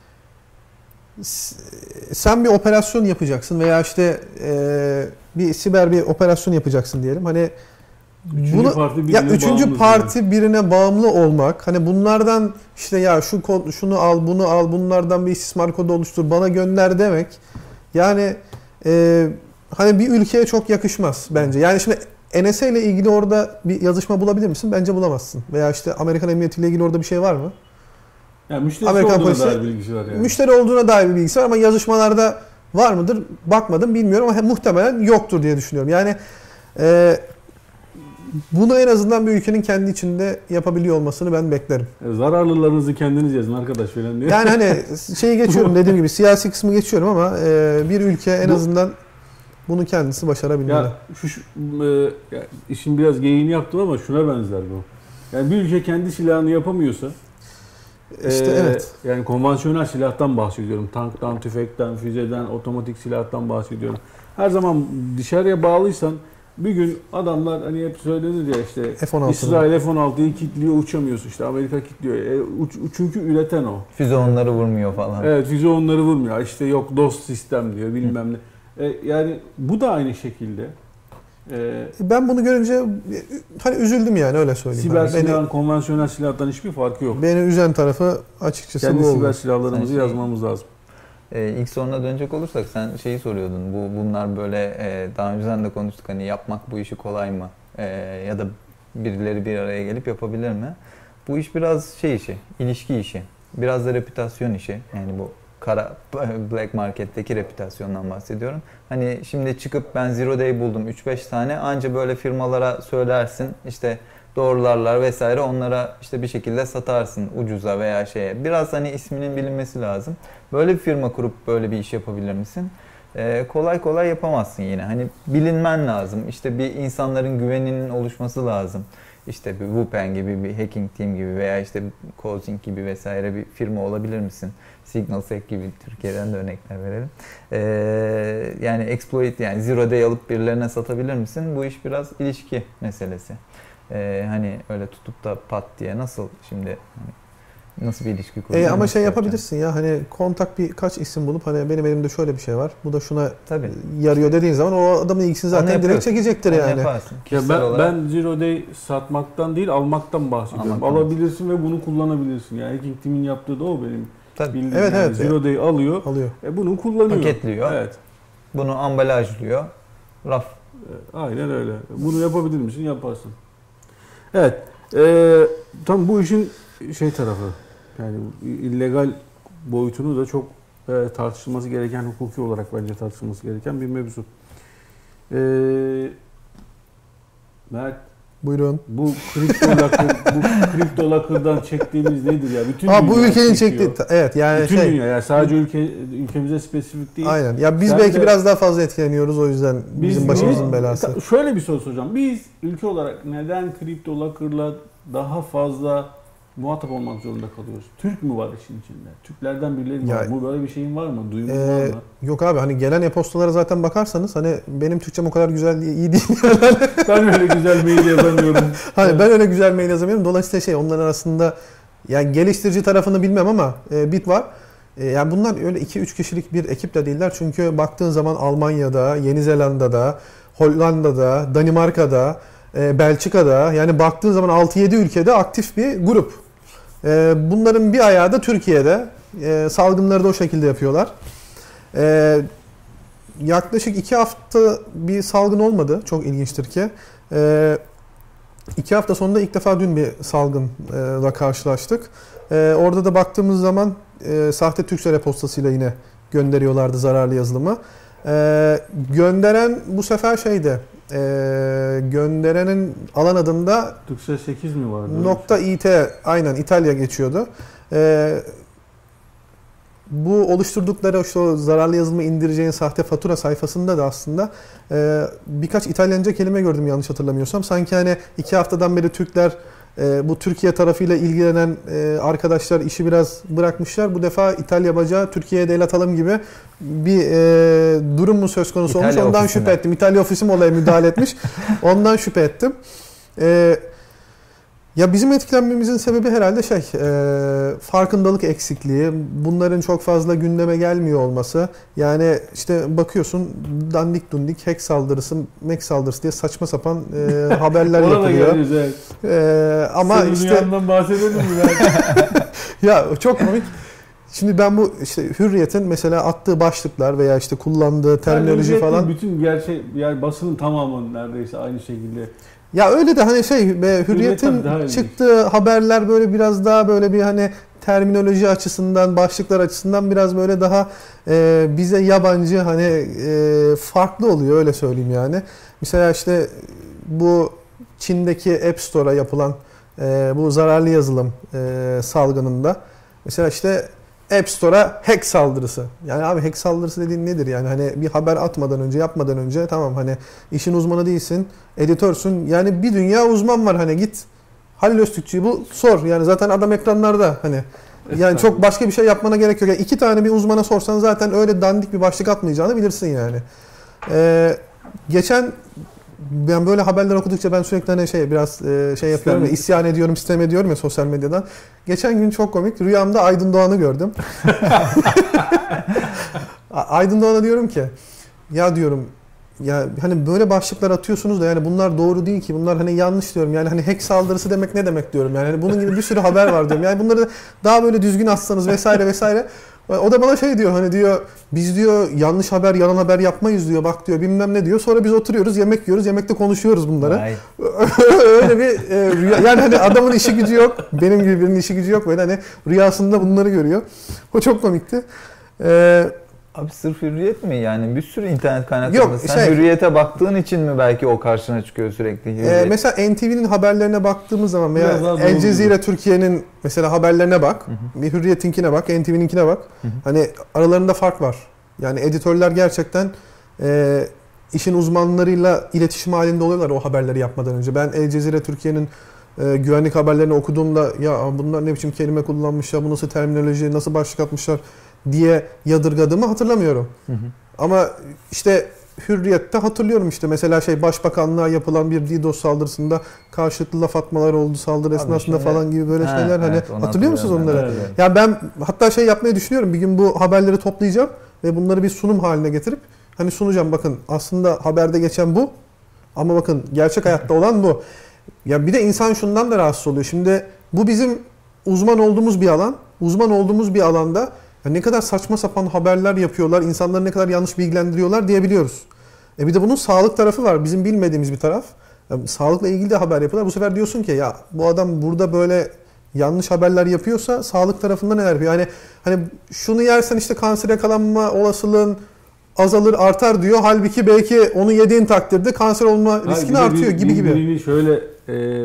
S- Sen bir operasyon yapacaksın veya işte e, bir siber bir operasyon yapacaksın diyelim. Hani Üçüncü bunu parti birine ya üçüncü bağımlı parti birine bağımlı olmak, hani bunlardan işte ya şu kod, şunu al, bunu al, bunlardan bir istismar kodu oluştur, bana gönder demek. Yani e, hani bir ülkeye çok yakışmaz bence. Yani şimdi N S A ile ilgili orada bir yazışma bulabilir misin? Bence bulamazsın. Veya işte Amerikan Emniyeti ile ilgili orada bir şey var mı? Yani müşterisi Amerikan olduğuna polisi- dair bilgisi var yani. Müşteri olduğuna dair bir bilgisi var ama yazışmalarda var mıdır? Bakmadım, bilmiyorum ama muhtemelen yoktur diye düşünüyorum. Yani e, bunu en azından bir ülkenin kendi içinde yapabiliyor olmasını ben beklerim. E, zararlılarınızı kendiniz yazın arkadaş falan diye. Yani hani şeyi geçiyorum, dediğim gibi siyasi kısmı geçiyorum ama e, bir ülke en Bu- azından bunu kendisi başarabilmeli. Ya şu, şu e, ya işin biraz geyiğini yaptım ama şuna benzer bu. Yani bir ülke kendi silahını yapamıyorsa İşte e, evet. yani konvansiyonel silahtan bahsediyorum. Tanktan, tüfekten, füzeden, otomatik silahtan bahsediyorum. Her zaman dışarıya bağlıysan bir gün adamlar hani hep söylenir ya işte F on altı. İsrail F on altıyı kilitliyor uçamıyorsun, işte Amerika kilitliyor. E, uç, çünkü üreten o. Füze onları vurmuyor falan. Evet, füze onları vurmuyor. İşte yok dost sistem diyor bilmem ne. E, yani bu da aynı şekilde. E, Ben bunu görünce e, hani üzüldüm yani, öyle söyleyeyim. siber Yani silahın konvansiyonel silahtan hiçbir farkı yok. beni, beni üzen tarafı açıkçası Kendi bu oldu. siber silahlarımızı Sen şey- yazmamız lazım. Ee, ilk soruna dönecek olursak sen şeyi soruyordun. Bu bunlar böyle e, daha önceden de konuştuk, hani yapmak bu işi kolay mı? E, ya da birileri bir araya gelip yapabilir mi? Bu iş biraz şey işi, ilişki işi. Biraz da reputasyon işi. Yani bu kara black market'teki reputasyondan bahsediyorum. Hani şimdi çıkıp ben Zero Day buldum üç beş tane, anca böyle firmalara söylersin. İşte doğrularlar vesaire, onlara işte bir şekilde satarsın ucuza veya şeye. Biraz hani isminin bilinmesi lazım. Böyle bir firma kurup böyle bir iş yapabilir misin? Ee, kolay kolay yapamazsın yine. Hani bilinmen lazım. İşte bir insanların güveninin oluşması lazım. İşte bir Wupen gibi, bir Hacking Team gibi veya işte Causing gibi vesaire bir firma olabilir misin? SignalSec gibi, Türkiye'den de örnekler verelim. Ee, yani exploit, yani Zero Day alıp birilerine satabilir misin? Bu iş biraz ilişki meselesi. Ee, hani öyle tutup da pat diye nasıl şimdi hani nasıl bir ilişki E, kuracaksın? ama şey yapacaksın? yapabilirsin ya, hani kontak birkaç isim bulup hani benim elimde şöyle bir şey var, bu da şuna Tabii. yarıyor dediğin zaman o adamın ilgisini Onu zaten direkt yapıyorsun. çekecektir Onu yani. yaparsın. Ya Kişisel ben, olarak. ben Zero Day satmaktan değil almaktan bahsediyorum. Almaktan. Alabilirsin ve bunu kullanabilirsin. Yani Hacking Team'in yaptığı da o benim Tabii. bildiğim. Evet, yani evet. Zero Day alıyor Alıyor. e bunu kullanıyor. Paketliyor. Evet. Bunu ambalajlıyor. Raf. E, Aynen öyle. Bunu yapabilir misin? Yaparsın. Evet. E, tam bu işin şey tarafı. Yani illegal boyutunu da çok e, tartışılması gereken, hukuki olarak bence tartışılması gereken bir mevzu. E, Mert, Buyurun. bu kripto lakır, bu kripto lakırdan çektiğimiz nedir ya? Bütün Aa, bu dünya ülkenin çekiyor. çektiği, evet yani Bütün şey. dünya, yani sadece ülke ülkemize spesifik değil. Aynen. Ya biz Sen belki de- biraz daha fazla etkileniyoruz, o yüzden bizim başımızın biz- belası. Ta- Şöyle bir soru soracağım. Biz ülke olarak neden kripto lakırla daha fazla muhatap olmak zorunda kalıyoruz? Türk mü var işin içinde? Türklerden birileri var Ya- mı? Böyle bir şeyin var mı? Duyumun Ee, var mı? yok abi, hani gelen e-postalara zaten bakarsanız hani benim Türkçem o kadar güzel değil, iyi değil. Ben öyle güzel mail yazamıyorum. Hani ben öyle güzel mail yazamıyorum. Dolayısıyla şey, onların arasında yani geliştirici tarafını bilmem ama e, bit var. E, yani bunlar öyle iki üç kişilik bir ekip de değiller. Çünkü baktığın zaman Almanya'da, Yeni Zelanda'da, Hollanda'da, Danimarka'da, e, Belçika'da, yani baktığın zaman altı yedi ülkede aktif bir grup. E, bunların bir ayağı da Türkiye'de. E, salgınları da o şekilde yapıyorlar. E, yaklaşık iki hafta bir salgın olmadı. Çok ilginçtir ki. E, iki hafta sonunda ilk defa dün bir salgınla karşılaştık. E, orada da baktığımız zaman e, sahte Turkcell e-postasıyla yine gönderiyorlardı zararlı yazılımı. E, gönderen bu sefer şeydi, e, gönderenin alan adında Türkcell sekiz mi vardı? Öyle bir şey. nokta .it, aynen İtalya geçiyordu. E, gönderenin bu sefer şeydi, e, gönderenin alan adında nokta .it, aynen İtalya geçiyordu. E, orada da baktığımız zaman e, sahte Turkcell e-postasıyla yine gönderiyorlardı zararlı yazılımı. bu oluşturdukları işte o zararlı yazılımı indireceğin sahte fatura sayfasında da aslında e, birkaç İtalyanca kelime gördüm yanlış hatırlamıyorsam. Sanki hani iki haftadan beri Türkler e, bu Türkiye tarafıyla ilgilenen e, arkadaşlar işi biraz bırakmışlar. Bu defa İtalya bacağı Türkiye'ye de el atalım gibi bir e, durum mu söz konusu İtalya olmuş. Ondan ofisine. şüphe ettim. İtalya ofisi mi olaya müdahale etmiş. Ondan şüphe ettim. E, Ya bizim etkilenmemizin sebebi herhalde şey, e, farkındalık eksikliği, bunların çok fazla gündeme gelmiyor olması. Yani işte bakıyorsun dandik dundik hack saldırısı, Mac saldırısı diye saçma sapan e, haberler Ona da yapılıyor. geliriz, evet. E, ama Senin işte dünyandan bahsedelim mi? ya çok komik. Şimdi ben bu işte Hürriyet'in mesela attığı başlıklar veya işte kullandığı terminoloji Yani falan. bütün gerçek, yani basının tamamı neredeyse aynı şekilde. Ya öyle de hani şey be, Hürriyet'in tabii daha ilginç. çıktığı haberler böyle biraz daha böyle bir hani terminoloji açısından, başlıklar açısından biraz böyle daha e, bize yabancı hani e, farklı oluyor öyle söyleyeyim yani. Mesela işte bu Çin'deki App Store'a yapılan e, bu zararlı yazılım e, salgınında mesela işte App Store'a hack saldırısı. Yani abi hack saldırısı dediğin nedir? Yani hani bir haber atmadan önce, yapmadan önce tamam hani işin uzmanı değilsin, editörsün. Yani bir dünya uzman var hani git Halil Öztürkçü'yü bul, sor. Yani zaten adam ekranlarda hani. Yani çok başka bir şey yapmana gerek yok. Yani iki tane bir uzmana sorsan zaten öyle dandik bir başlık atmayacağını bilirsin yani. Ee, geçen ben böyle haberler okudukça ben sürekli hani şey biraz e, şey yapıyorum ya, isyan ediyorum, sistem ediyorum ya sosyal medyadan. Geçen gün çok komik rüyamda Aydın Doğan'ı gördüm. Aydın Doğan'a diyorum ki ya diyorum ya hani böyle başlıklar atıyorsunuz da yani bunlar doğru değil ki. Bunlar hani yanlış diyorum. Yani hani hack saldırısı demek ne demek diyorum. Yani hani bunun gibi bir sürü haber var diyorum. Yani bunları daha böyle düzgün atsanız vesaire vesaire. O da bana şey diyor hani diyor biz diyor yanlış haber, yalan haber yapmayız diyor. Bak diyor bilmem ne diyor. Sonra biz oturuyoruz, yemek yiyoruz. Yemekte konuşuyoruz bunları. Öyle bir e, rüya. Yani hani adamın işi gücü yok. Benim gibi birinin işi gücü yok. Böyle hani rüyasında bunları görüyor. O çok komikti. Eee Abi sırf Hürriyet mi? Yani bir sürü internet kaynaklarında. Yok, Sen şey- Hürriyet'e baktığın için mi belki o karşına çıkıyor sürekli? Ee, Hürriyet. mesela N T V'nin haberlerine baktığımız zaman veya Biraz daha doğru El Cezire gibi. Türkiye'nin mesela haberlerine bak, Hı hı. bir Hürriyet'inkine bak, N T V'ninkine bak. Hı hı. Hani aralarında fark var. Yani editörler gerçekten e, işin uzmanlarıyla iletişim halinde oluyorlar o haberleri yapmadan önce. Ben El Cezire Türkiye'nin e, güvenlik haberlerini okuduğumda ya bunlar ne biçim kelime kullanmışlar, bu nasıl terminoloji, nasıl başlık atmışlar diye yadırgadığımı hatırlamıyorum. Hı hı. Ama işte Hürriyet'te hatırlıyorum işte mesela şey Başbakanlığa yapılan bir DDoS saldırısında karşılıklı laf atmalar oldu saldırı Abi esnasında şimdi- falan gibi böyle Ha, şeyler hani evet, onu hatırlıyor musunuz hatırlıyorum onları? ben. Evet. Ya ben hatta şey yapmayı düşünüyorum. Bir gün bu haberleri toplayacağım ve bunları bir sunum haline getirip hani sunacağım bakın aslında haberde geçen bu ama bakın gerçek hayatta olan bu. Ya bir de insan şundan da rahatsız oluyor. Şimdi bu bizim uzman olduğumuz bir alan. Uzman olduğumuz bir alanda ya ne kadar saçma sapan haberler yapıyorlar, insanları ne kadar yanlış bilgilendiriyorlar diyebiliyoruz. E bir de bunun sağlık tarafı var. Bizim bilmediğimiz bir taraf. Ya sağlıkla ilgili de haber yapıyorlar. Bu sefer diyorsun ki ya bu adam burada böyle yanlış haberler yapıyorsa sağlık tarafında neler yapıyor? Yani hani şunu yersen işte kansere yakalanma olasılığın azalır, artar diyor. Halbuki belki onu yediğin takdirde kanser olma Hayır, riskin bir de artıyor bir- gibi gibi. birbirini şöyle e,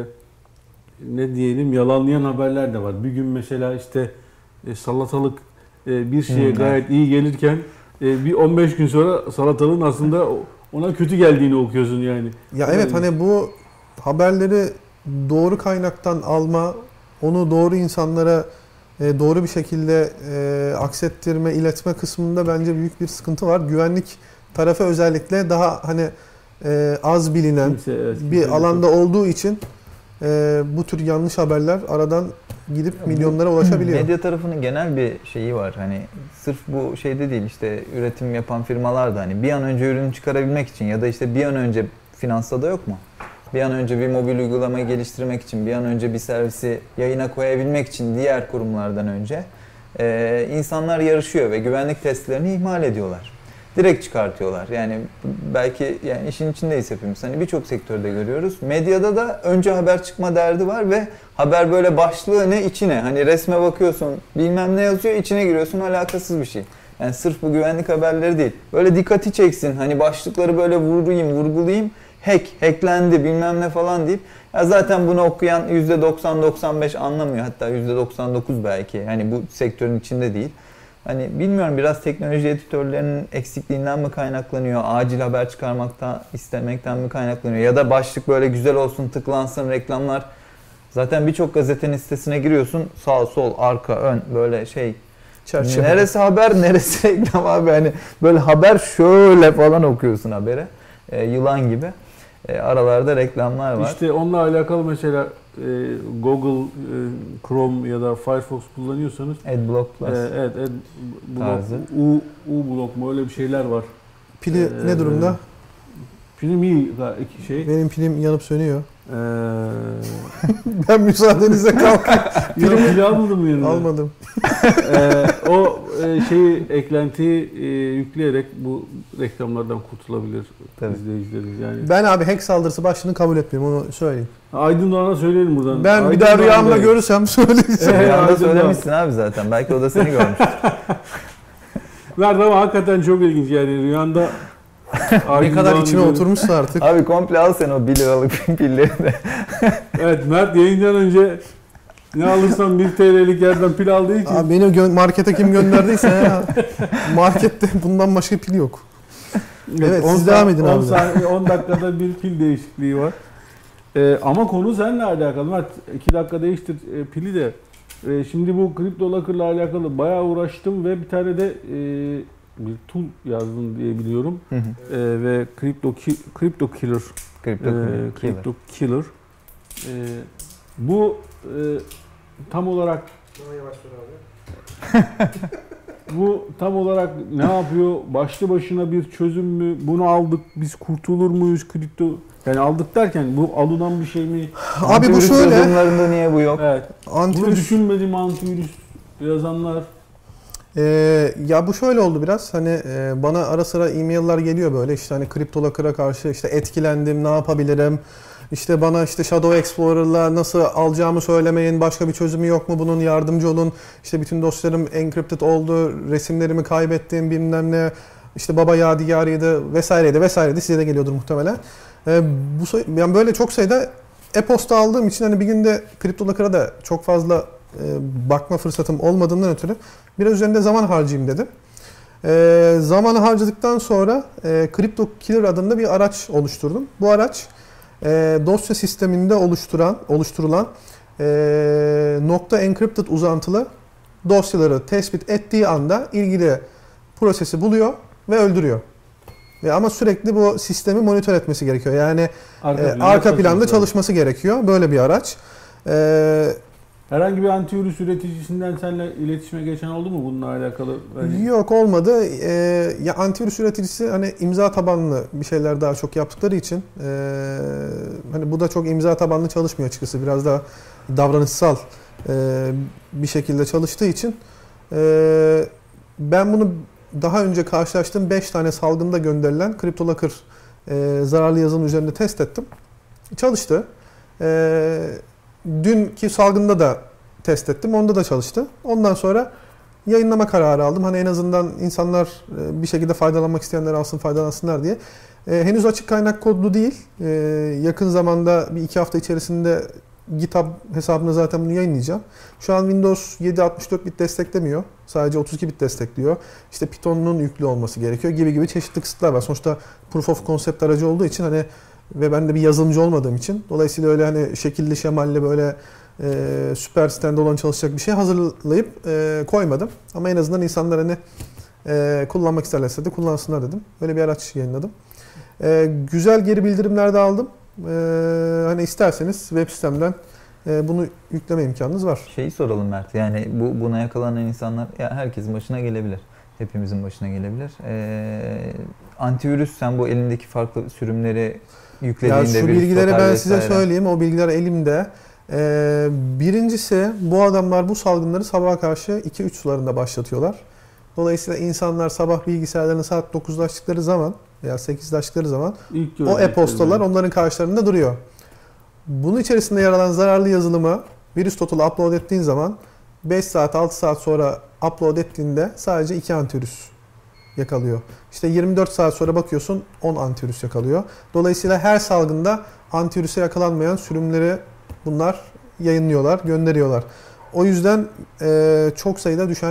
ne diyelim yalanlayan haberler de var. Bir gün mesela işte e, salatalık e, bir şeye Hmm, gayet iyi gelirken e, bir on beş gün sonra salatalığın aslında ona kötü geldiğini okuyorsun yani. Ya evet hani bu haberleri doğru kaynaktan alma, onu doğru insanlara e, doğru bir şekilde e, aksettirme, iletme kısmında bence büyük bir sıkıntı var. Güvenlik tarafı özellikle daha hani e, az bilinen Kimse, evet, bir kimse- alanda olduğu için e, bu tür yanlış haberler aradan gidip milyonlara ulaşabiliyor. Medya tarafının genel bir şeyi var. Hani sırf bu şeyde değil işte üretim yapan firmalar da hani bir an önce ürünü çıkarabilmek için ya da işte bir an önce finansta da yok mu? Bir an önce bir mobil uygulamayı geliştirmek için, bir an önce bir servisi yayına koyabilmek için diğer kurumlardan önce e, insanlar yarışıyor ve güvenlik testlerini ihmal ediyorlar. Direkt çıkartıyorlar. Yani belki yani işin içindeyiz hepimiz. Hani birçok sektörde görüyoruz. Medyada da önce haber çıkma derdi var ve haber böyle başlığı ne içine. Hani resme bakıyorsun bilmem ne yazıyor içine giriyorsun alakasız bir şey. Yani sırf bu güvenlik haberleri değil. Böyle dikkati çeksin. Hani başlıkları böyle vurayım, vurgulayayım. Hack, hacklendi bilmem ne falan deyip ya zaten bunu okuyan yüzde doksan doksan beş anlamıyor. Hatta yüzde doksan dokuz belki. Hani bu sektörün içinde değil. Hani bilmiyorum, biraz teknoloji editörlerinin eksikliğinden mi kaynaklanıyor, acil haber çıkarmaktan istemekten mi kaynaklanıyor ya da başlık böyle güzel olsun, tıklansın, reklamlar. Zaten birçok gazetenin sitesine giriyorsun, sağ, sol, arka, ön böyle şey. Çerçeve. Neresi haber, neresi reklam abi, hani böyle haber şöyle falan okuyorsun haberi. E, yılan gibi. E, aralarda reklamlar var. İşte onunla alakalı mesela e, Google, e, Chrome ya da Firefox kullanıyorsanız Adblock Plus. e, evet, Ad tarzı. U, U blok mu öyle bir şeyler var. Pili Ee, ne durumda? Pilim iyi iki şey. Benim pilim yanıp sönüyor. Ee, Ben müsaadenizle kalkayım. Pilim pili almadın mı yanına? Almadım. Ee, o e, şeyi eklentiyi e, yükleyerek bu reklamlardan kurtulabilir Tabii. izleyicilerimiz yani. Ben abi hack saldırısı başlığını kabul etmiyorum, onu söyleyeyim. Aydın Doğan'a söyleyelim buradan. Ben Aydın bir daha Doğan rüyamda Bey. görürsem söyleyeceğim. Evet, Rüyanda Aydın söylemişsin abi zaten. Belki o da seni görmüş. Mert ama hakikaten çok ilginç yani rüyanda Ne Aydın kadar Doğan'ı içime görüp- oturmuşsa artık. Abi komple al sen o bir liralık pilleri de. Evet, Mert yayından önce ne alırsan bir T L'lik yerden pil aldığı için Abi beni gö- markete kim gönderdiyse ya. Markette bundan başka pil yok. Evet, on siz devam sa- edin on abi. saniye, on dakikada bir pil değişikliği var. Ee, ama konu seninle alakalı. Mert iki dakika değiştir e, pili de. E, şimdi bu Crypto Locker'la alakalı bayağı uğraştım ve bir tane de e, bir tool yazdım diye biliyorum. Hı hı. E, ve Crypto, Ki- Crypto Killer. Crypto e, Killer. Crypto Killer. E, bu e, tam olarak bu tam olarak ne yapıyor? Başlı başına bir çözüm mü? Bunu aldık, biz kurtulur muyuz kripto? Yani aldık derken bu alınan bir şey mi? Abi bu Antivirüs şöyle. yazılımlarında niye bu yok? Evet. Bunu Antivirüs. düşünmedim antivirüs yazanlar. Ee, ya bu şöyle oldu biraz. Hani e, bana ara sıra e-mail'lar geliyor böyle. İşte hani Crypto Locker'a karşı işte etkilendim, ne yapabilirim? İşte bana işte Shadow Explorer'la nasıl alacağımı söylemeyin, başka bir çözümü yok mu bunun, yardımcı olun. İşte bütün dosyalarım encrypted oldu, resimlerimi kaybettim, bilmem ne. İşte baba yadigarıydı vesaireydi vesaireydi, size de geliyordur muhtemelen. Ee, bu say- yani böyle çok sayıda e-posta aldığım için hani bir günde Crypto Locker'a da çok fazla e, bakma fırsatım olmadığından ötürü biraz üzerinde zaman harcayayım dedim. E, zamanı harcadıktan sonra e, Crypto Killer adında bir araç oluşturdum. Bu araç e, dosya sisteminde oluşturan, oluşturulan e, nokta encrypted uzantılı dosyaları tespit ettiği anda ilgili prosesi buluyor ve öldürüyor. E, ama sürekli bu sistemi monitör etmesi gerekiyor. Yani Arka, e, planda arka planda çalışması. çalışması gerekiyor. Böyle bir araç. E, Herhangi bir antivirüs üreticisinden seninle iletişime geçen oldu mu bununla alakalı? Yani Yok olmadı. Ee, ya antivirüs üreticisi hani imza tabanlı bir şeyler daha çok yaptıkları için ee, hani bu da çok imza tabanlı çalışmıyor açıkçası. Biraz daha davranışsal ee, bir şekilde çalıştığı için ee, ben bunu daha önce karşılaştığım beş tane salgında gönderilen Crypto Locker ee, zararlı yazılım üzerinde test ettim. Çalıştı. Ee, dünkü salgında da test ettim. Onda da çalıştı. Ondan sonra yayınlama kararı aldım. Hani en azından insanlar bir şekilde faydalanmak isteyenler alsın, faydalansınlar diye. Ee, henüz açık kaynak kodlu değil. Ee, yakın zamanda bir iki hafta içerisinde GitHub hesabına zaten bunu yayınlayacağım. Şu an Windows yedi altmış dört bit desteklemiyor. Sadece otuz iki bit destekliyor. İşte Python'un yüklü olması gerekiyor gibi gibi çeşitli kısıtlar var. Sonuçta Proof of Concept aracı olduğu için hani ve ben de bir yazılımcı olmadığım için dolayısıyla öyle hani şekilli şemalli böyle e, süper standalone çalışacak bir şey hazırlayıp e, koymadım. Ama en azından insanlar hani e, kullanmak isterlerse de kullansınlar dedim. Böyle bir araç yayınladım. E, güzel geri bildirimler de aldım. E, hani isterseniz web sitemden e, bunu yükleme imkanınız var. Şeyi soralım Mert. Yani bu buna yakalanan insanlar, ya herkesin başına gelebilir. Hepimizin başına gelebilir. Ee, antivirüs, sen bu elindeki farklı sürümleri yüklediğinde Ya şu virüs bilgileri lokal ben size vesaire. söyleyeyim. O bilgiler elimde. Ee, birincisi bu adamlar bu salgınları sabaha karşı iki üç sularında başlatıyorlar. Dolayısıyla insanlar sabah bilgisayarlarını saat dokuzda açtıkları zaman veya sekizde açtıkları zaman ilk o gördükleri e-postalar böyle. onların karşılarında duruyor. Bunun içerisinde yer alan zararlı yazılımı virüs total'a upload ettiğin zaman beş saat altı saat sonra upload ettiğinde sadece iki antivirüs yakalıyor. İşte yirmi dört saat sonra bakıyorsun on antivirüs yakalıyor. Dolayısıyla her salgında antivirüse yakalanmayan sürümleri bunlar yayınlıyorlar, gönderiyorlar. O yüzden e, çok sayıda düşen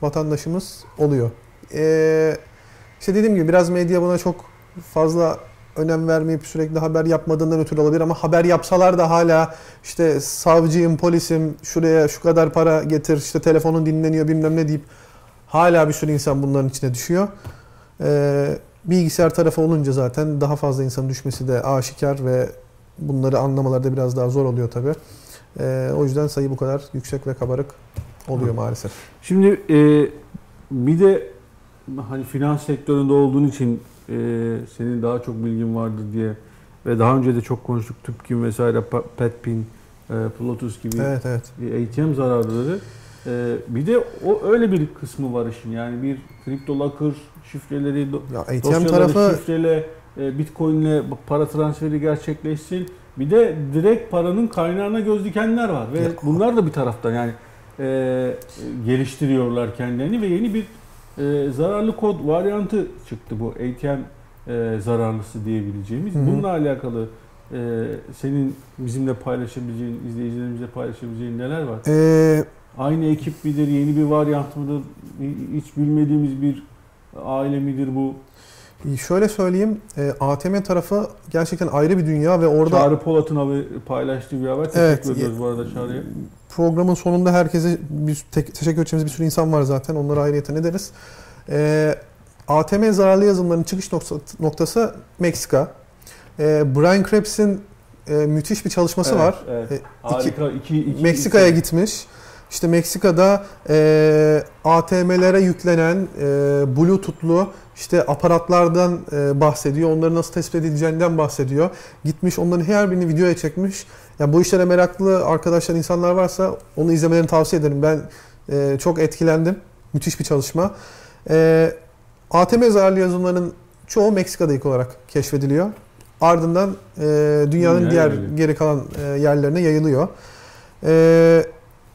vatandaşımız oluyor. Ee, işte dediğim gibi biraz medya buna çok fazla önem vermeyip sürekli haber yapmadığından ötürü olabilir ama haber yapsalar da hala işte savcıyım, polisim, şuraya şu kadar para getir, işte telefonun dinleniyor bilmem ne deyip hala bir sürü insan bunların içine düşüyor. Ee, bilgisayar tarafı olunca zaten daha fazla insanın düşmesi de aşikar ve bunları anlamaları da biraz daha zor oluyor tabii. Ee, o yüzden sayı bu kadar yüksek ve kabarık oluyor Hı. maalesef. Şimdi e, bir de hani finans sektöründe olduğun için e, senin daha çok bilgin vardır diye ve daha önce de çok konuştuk Tüpkin vesaire, Petpin, e, Plotus gibi evet, evet. A T M zararları. E, bir de o öyle bir kısmı var işin, yani bir kripto locker şifreleri, ya, A T M dosyaları tarafı... şifrele, e, Bitcoin'le para transferi gerçekleşsin. Bir de direkt paranın kaynağına göz dikenler var ve ya. bunlar da bir taraftan yani e, geliştiriyorlar kendilerini ve yeni bir e, zararlı kod varyantı çıktı, bu A T M e, zararlısı diyebileceğimiz. Hı-hı. Bununla alakalı e, senin bizimle paylaşabileceğin, izleyicilerimizle paylaşabileceğin neler var? Ee, Aynı ekip midir, yeni bir varyant mıdır, hiç bilmediğimiz bir aile midir bu? Şöyle söyleyeyim, A T M tarafı gerçekten ayrı bir dünya ve orada... Çağrı Polat'ın abi paylaştığı bir haber. Teşekkür evet, ediyoruz bu arada Çağrı'ya. Programın sonunda herkese bir te- teşekkür edeceğimiz bir sürü insan var zaten. Onlara ayrıyeten ederiz. Ee, A T M zararlı yazılımların çıkış noktası Meksika. Ee, Brian Krebs'in e, müthiş bir çalışması evet, var. Evet. E, Harika. Iki, iki, Meksika'ya iki. gitmiş. İşte Meksika'da e, A T M'lere yüklenen e, Bluetooth'lu işte aparatlardan e, bahsediyor. Onların nasıl tespit edileceğinden bahsediyor. Gitmiş onların her birini videoya çekmiş. Yani bu işlere meraklı arkadaşlar, insanlar varsa onu izlemelerini tavsiye ederim. Ben e, çok etkilendim. Müthiş bir çalışma. E, A T M zararlı yazılımların çoğu Meksika'da ilk olarak keşfediliyor. Ardından e, dünyanın Dünya diğer yayılıyor. geri kalan e, yerlerine yayılıyor. E,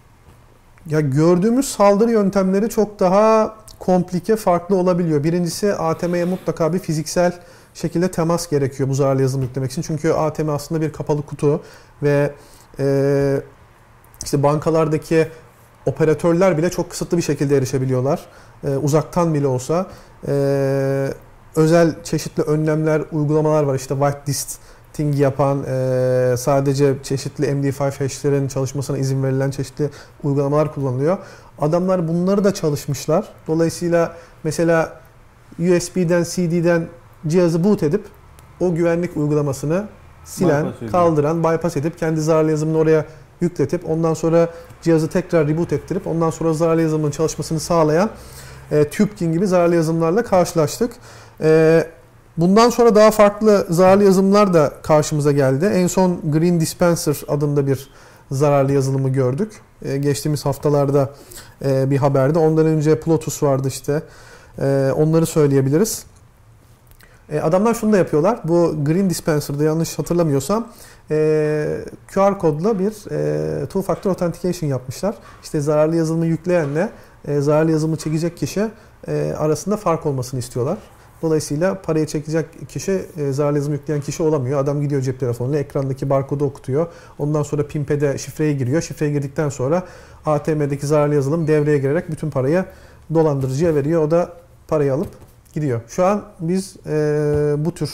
Ya gördüğümüz saldırı yöntemleri çok daha komplike, farklı olabiliyor. Birincisi A T M'ye mutlaka bir fiziksel şekilde temas gerekiyor bu zararlı yazılım yüklemek için. Çünkü A T M aslında bir kapalı kutu ve e, işte bankalardaki operatörler bile çok kısıtlı bir şekilde erişebiliyorlar. E, uzaktan bile olsa. E, özel çeşitli önlemler, uygulamalar var. İşte whitelist yapan, e, sadece çeşitli M D beş hash'lerin çalışmasına izin verilen çeşitli uygulamalar kullanılıyor. Adamlar bunları da çalışmışlar. Dolayısıyla mesela U S B'den, C D'den cihazı boot edip o güvenlik uygulamasını silen, bypass kaldıran, bypass edip kendi zararlı yazılımını oraya yükletip ondan sonra cihazı tekrar reboot ettirip ondan sonra zararlı yazılımın çalışmasını sağlayan e, Tüpkin gibi zararlı yazılımlarla karşılaştık. E, Bundan sonra daha farklı zararlı yazılımlar da karşımıza geldi. En son Green Dispenser adında bir zararlı yazılımı gördük. Ee, geçtiğimiz haftalarda e, bir haberde. Ondan önce Plotus vardı işte. E, onları söyleyebiliriz. E, adamlar şunu da yapıyorlar. Bu Green Dispenser'da yanlış hatırlamıyorsam e, Q R kodla bir e, two factor authentication yapmışlar. İşte zararlı yazılımı yükleyenle e, zararlı yazılımı çekecek kişi e, arasında fark olmasını istiyorlar. Dolayısıyla parayı çekecek kişi e, zararlı yazılım yükleyen kişi olamıyor. Adam gidiyor cep telefonuyla ekrandaki barkodu okutuyor. Ondan sonra PIMP'de şifreye giriyor. Şifreye girdikten sonra A T M'deki zararlı yazılım devreye girerek bütün parayı dolandırıcıya veriyor. O da parayı alıp gidiyor. Şu an biz e, bu tür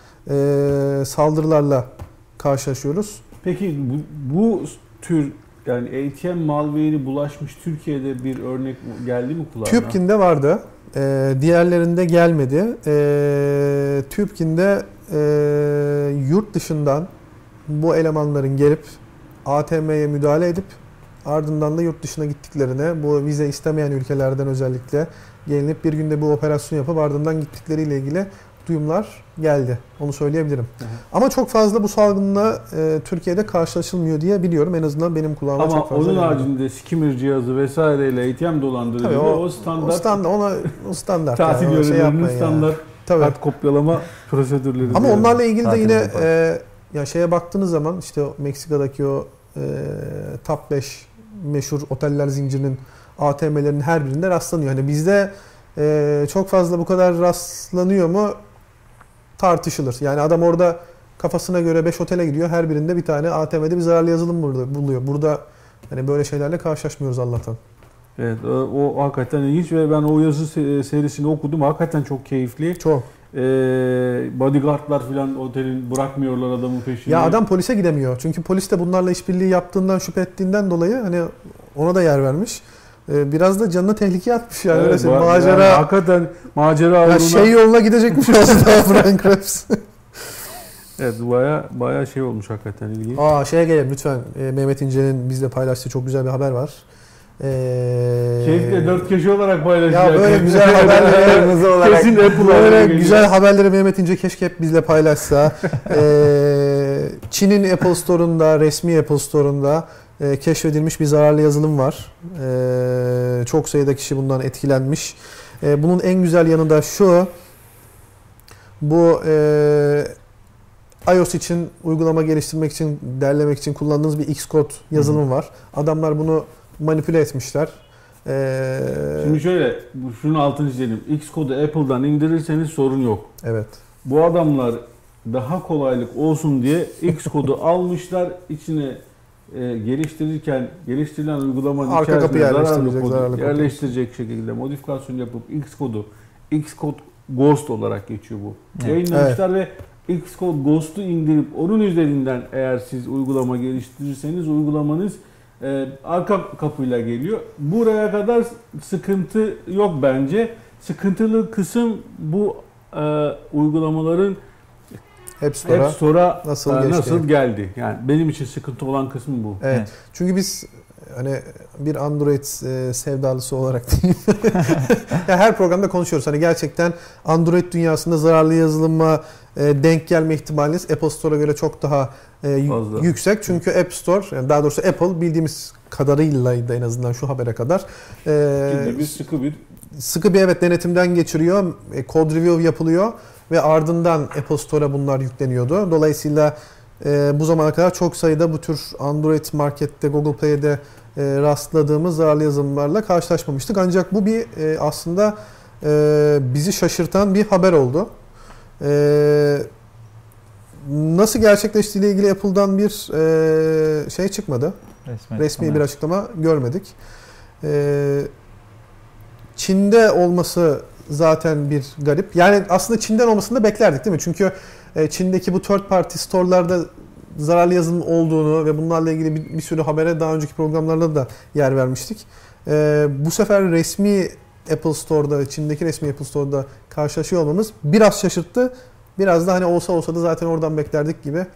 e, saldırılarla karşılaşıyoruz. Peki bu, bu tür yani A T M malware'i bulaşmış Türkiye'de bir örnek geldi mi kulağına? Tüpkin'de vardı. Ee, diğerlerinde gelmedi. Ee, Tüpkin'de e, yurt dışından bu elemanların gelip A T M'ye müdahale edip ardından da yurt dışına gittiklerine, bu vize istemeyen ülkelerden özellikle gelinip bir günde bu operasyon yapıp ardından gittikleriyle ilgili duyumlar geldi. Onu söyleyebilirim. Hı hı. Ama çok fazla bu salgınla e, Türkiye'de karşılaşılmıyor diye biliyorum. En azından benim kulağıma Ama çok fazla. Ama onun geldi. haricinde skimmer cihazı vesaireyle A T M dolandırıcılığı o, o standart. O standart, ona, o standart. Tatil yani, yönlerinin şey standart kart kopyalama prosedürleri. Ama diyorum. onlarla ilgili Tatil de yine yapar. e, ya şeye baktığınız zaman işte Meksika'daki o e, top beş meşhur oteller zincirinin A T M'lerinin her birinde rastlanıyor. Hani bizde e, çok fazla bu kadar rastlanıyor mu tartışılır. Yani adam orada kafasına göre beş otele gidiyor. Her birinde bir tane A T M'de bir zararlı yazılım buluyor. Burada hani böyle şeylerle karşılaşmıyoruz Allah'tan. Evet, o, o hakikaten ilginç ve ben o yazı serisini okudum. Hakikaten çok keyifli. Çok. Ee, bodyguardlar falan otelin bırakmıyorlar adamın peşini. Ya adam polise gidemiyor. Çünkü polis de bunlarla işbirliği yaptığından, şüphe ettiğinden dolayı hani ona da yer vermiş. Ee, biraz da canına tehlikeye atmış yani. Evet, Öyle ba- macera. Yani hakikaten macera Ya uğruna. şey yoluna gidecekmiş aslında Frank Krebs. Evet, baya baya şey olmuş hakikaten, ilginç. Aa şeye gelelim lütfen. Ee, Mehmet İnce'nin bizle paylaştığı çok güzel bir haber var. Ee, Keyifle dört köşe olarak paylaşacak. Ya böyle güzel haberleri olarak kesin Apple'a böyle geliyor. güzel haberleri Mehmet İnce keşke hep bizle paylaşsa. ee, Çin'in Apple Store'unda, resmi Apple Store'unda e, keşfedilmiş bir zararlı yazılım var. E, çok sayıda kişi bundan etkilenmiş. E, bunun en güzel yanı da şu. Bu e, iOS için uygulama geliştirmek için, derlemek için kullandığınız bir Xcode yazılımı var. Adamlar bunu manipüle etmişler. Ee, Şimdi şöyle, bu- şunun altını çizelim. Xcode'u Apple'dan indirirseniz sorun yok. Evet. Bu adamlar daha kolaylık olsun diye Xcode'u almışlar, içine e, geliştirirken geliştirilen uygulamanın Arka kapı içerisine zararlı yerleştirilecek, kodu zararlı kod. yerleştirecek şekilde modifikasyon yapıp Xcode'u Xcode Ghost olarak geçiyor bu. Evet. Yayınlamışlar ve Xcode Ghost'u indirip onun üzerinden eğer siz uygulama geliştirirseniz uygulamanız e, arka kapıyla geliyor. Buraya kadar sıkıntı yok bence. Sıkıntılı kısım bu e, uygulamaların App Store'a. App Store'a nasıl e, geçti? nasıl geldi. Yani benim için sıkıntı olan kısmı bu. Evet. Evet. Çünkü biz hani bir Android e, sevdalısı olarak diyeyim. Ya her programda konuşuyoruz. Hani gerçekten Android dünyasında zararlı yazılıma e, denk gelme ihtimaliniz Apple Store'a göre çok daha e, y- Fazla. yüksek. Çünkü App Store, yani daha doğrusu Apple bildiğimiz kadarıyla da en azından şu habere kadar e, Ciddi bir sıkı bir sıkı bir evet denetimden geçiriyor. E, code review yapılıyor ve ardından Apple Store'a bunlar yükleniyordu. Dolayısıyla e, bu zamana kadar çok sayıda bu tür Android Market'te, Google Play'de e, rastladığımız zararlı yazılımlarla karşılaşmamıştık. Ancak bu bir e, aslında e, bizi şaşırtan bir haber oldu. E, nasıl gerçekleştiğiyle ilgili Apple'dan bir e, şey çıkmadı. Resmi, Resmi bir açıklama görmedik. E, Çin'de olması zaten bir garip. Yani aslında Çin'den olmasını da beklerdik değil mi? Çünkü Çin'deki bu third party store'larda zararlı yazılım olduğunu ve bunlarla ilgili bir, bir sürü habere daha önceki programlarda da yer vermiştik. Ee, bu sefer resmi Apple Store'da, Çin'deki resmi Apple Store'da karşılaşıyor olmamız biraz şaşırttı. Biraz da hani olsa olsa da zaten oradan beklerdik gibi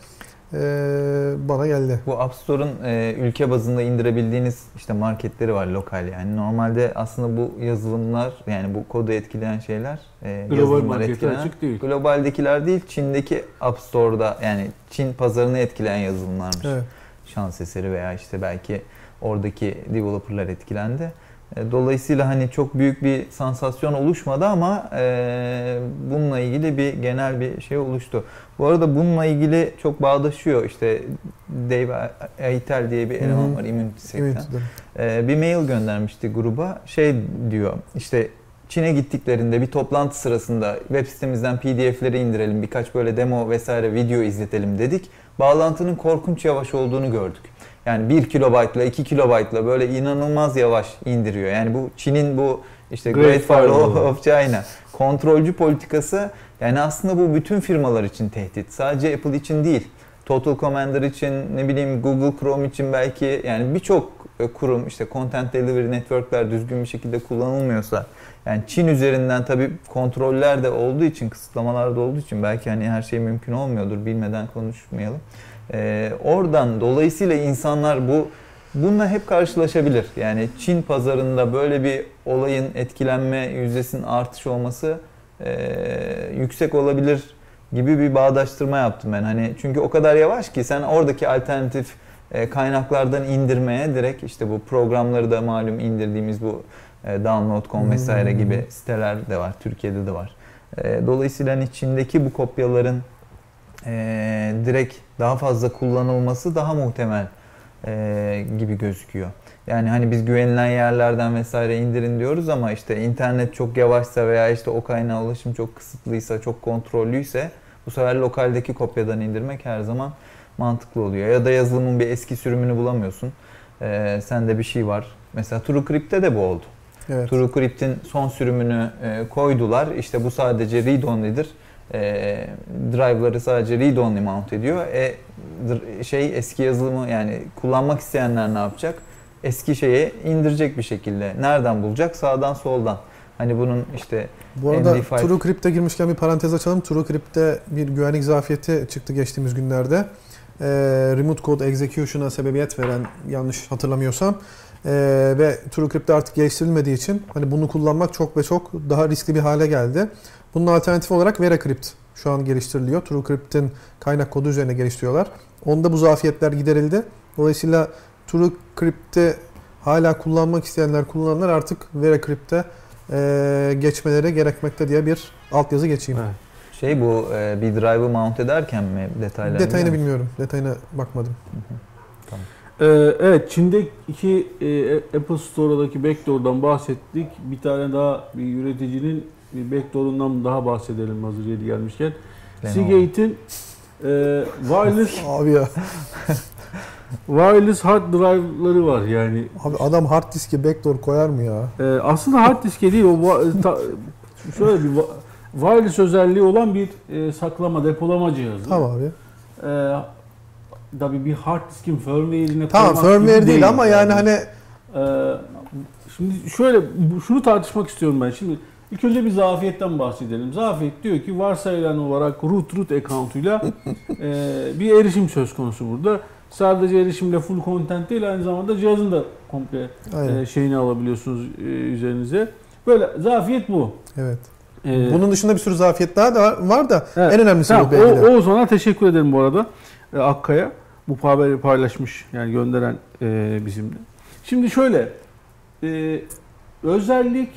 ee, bana geldi. Bu App Store'un e, ülke bazında indirebildiğiniz işte marketleri var, lokal yani. Normalde aslında bu yazılımlar, yani bu kodu etkileyen şeyler, e, global yazılımlar markete etkileyen, açık değil. globaldekiler değil, Çin'deki App Store'da, yani Çin pazarını etkileyen yazılımlarmış. Evet. Şans eseri veya işte belki oradaki developerlar etkilendi. E, Dolayısıyla hani çok büyük bir sansasyon oluşmadı ama e, bununla ilgili bir genel bir şey oluştu. Bu arada bununla ilgili çok bağdaşıyor. İşte Dave Aitel diye bir eleman var Immunity Sec'ten. Immunity'den. E, bir mail göndermişti gruba. Şey diyor, işte Çin'e gittiklerinde bir toplantı sırasında web sitemizden P D F'leri indirelim, birkaç böyle demo vesaire video izletelim dedik. Bağlantının korkunç yavaş olduğunu gördük. Yani bir kilobaytla, iki kilobaytla böyle inanılmaz yavaş indiriyor. Yani bu Çin'in bu işte Great Great Firewall Firewall of China kontrolcü politikası, yani aslında bu bütün firmalar için tehdit. Sadece Apple için değil. Total Commander için, ne bileyim Google Chrome için belki, yani birçok kurum, işte Content Delivery Network'ler düzgün bir şekilde kullanılmıyorsa, yani Çin üzerinden tabii kontroller de olduğu için, kısıtlamalar da olduğu için belki hani her şey mümkün olmuyordur, bilmeden konuşmayalım. Ee, oradan dolayısıyla insanlar bu bununla hep karşılaşabilir. Yani Çin pazarında böyle bir olayın etkilenme yüzdesinin artış olması e, yüksek olabilir gibi bir bağdaştırma yaptım ben. Hani çünkü o kadar yavaş ki sen oradaki alternatif e, kaynaklardan indirmeye direkt, işte bu programları da malum indirdiğimiz bu e, download nokta com vesaire gibi siteler de var. Türkiye'de de var. E, dolayısıyla hani Çin'deki bu kopyaların e, direkt daha fazla kullanılması daha muhtemel e, gibi gözüküyor. Yani hani biz güvenilen yerlerden vesaire indirin diyoruz ama işte internet çok yavaşsa veya işte o kaynağa ulaşım çok kısıtlıysa, çok kontrollüyse bu sefer lokaldeki kopyadan indirmek her zaman mantıklı oluyor. Ya da yazılımın bir eski sürümünü bulamıyorsun. Ee, sende bir şey var. Mesela TrueCrypt'te de bu oldu. Evet. TrueCrypt'in son sürümünü e, koydular. İşte bu sadece read-only'dir. E, drive'ları sadece read-only mount ediyor. E, şey eski yazılımı yani kullanmak isteyenler ne yapacak? Eski şeye indirecek bir şekilde. Nereden bulacak? Sağdan soldan. Hani bunun işte Bu arada M D beş TrueCrypt'e girmişken bir parantez açalım. TrueCrypt'te bir güvenlik zafiyeti çıktı geçtiğimiz günlerde. Ee, remote code execution'a sebebiyet veren, yanlış hatırlamıyorsam. Ee, ve TrueCrypt'te artık geliştirilmediği için hani bunu kullanmak çok ve çok daha riskli bir hale geldi. Bunun alternatifi olarak VeraCrypt şu an geliştiriliyor. TrueCrypt'in kaynak kodu üzerine geliştiriyorlar. Onda bu zafiyetler giderildi. Dolayısıyla TrueCrypt'i hala kullanmak isteyenler, kullananlar artık VeraCrypt'e e, geçmeleri gerekmekte diye bir altyazı geçeyim. Evet. şey bu e, bir drive'ı mount ederken mi detaylarını? Detayını bilmiyorum. Detayına bakmadım. Tamam. Ee, evet, Çin'deki e, Apple Store'daki backdoor'dan bahsettik. Bir tane daha bir üreticinin bir backdoor'undan daha bahsedelim hazır yeri gelmişken. Seagate'in e, wireless Abi ya. wireless hard drive'ları var yani. Abi adam hard diske backdoor koyar mı ya? E, aslında hard diske değil o wa- ta, şöyle bir wa- wireless özelliği olan bir e, saklama, depolama cihazı. Tamam abi. E, tabii bir hard diskin firmware'ine Tamam koymak gibi firmware değil ama yani hani Ee, şimdi şöyle bu- şunu tartışmak istiyorum ben. Şimdi ilk önce bir zafiyetten bahsedelim. Zafiyet diyor ki varsayılan olarak root root account'uyla e, bir erişim söz konusu burada. Sadece erişimle full content değil, aynı zamanda cihazın da komple aynen. e, şeyini alabiliyorsunuz e, üzerinize. Böyle zafiyet bu. Evet. Ee, Bunun dışında bir sürü zafiyet daha da var, var da evet. en önemlisi Tamam, bu belki de. o, Oğuzhan'a teşekkür ederim bu arada. E, Akkaya bu haberi paylaşmış, yani gönderen e, bizimle. Şimdi şöyle, e, özellik,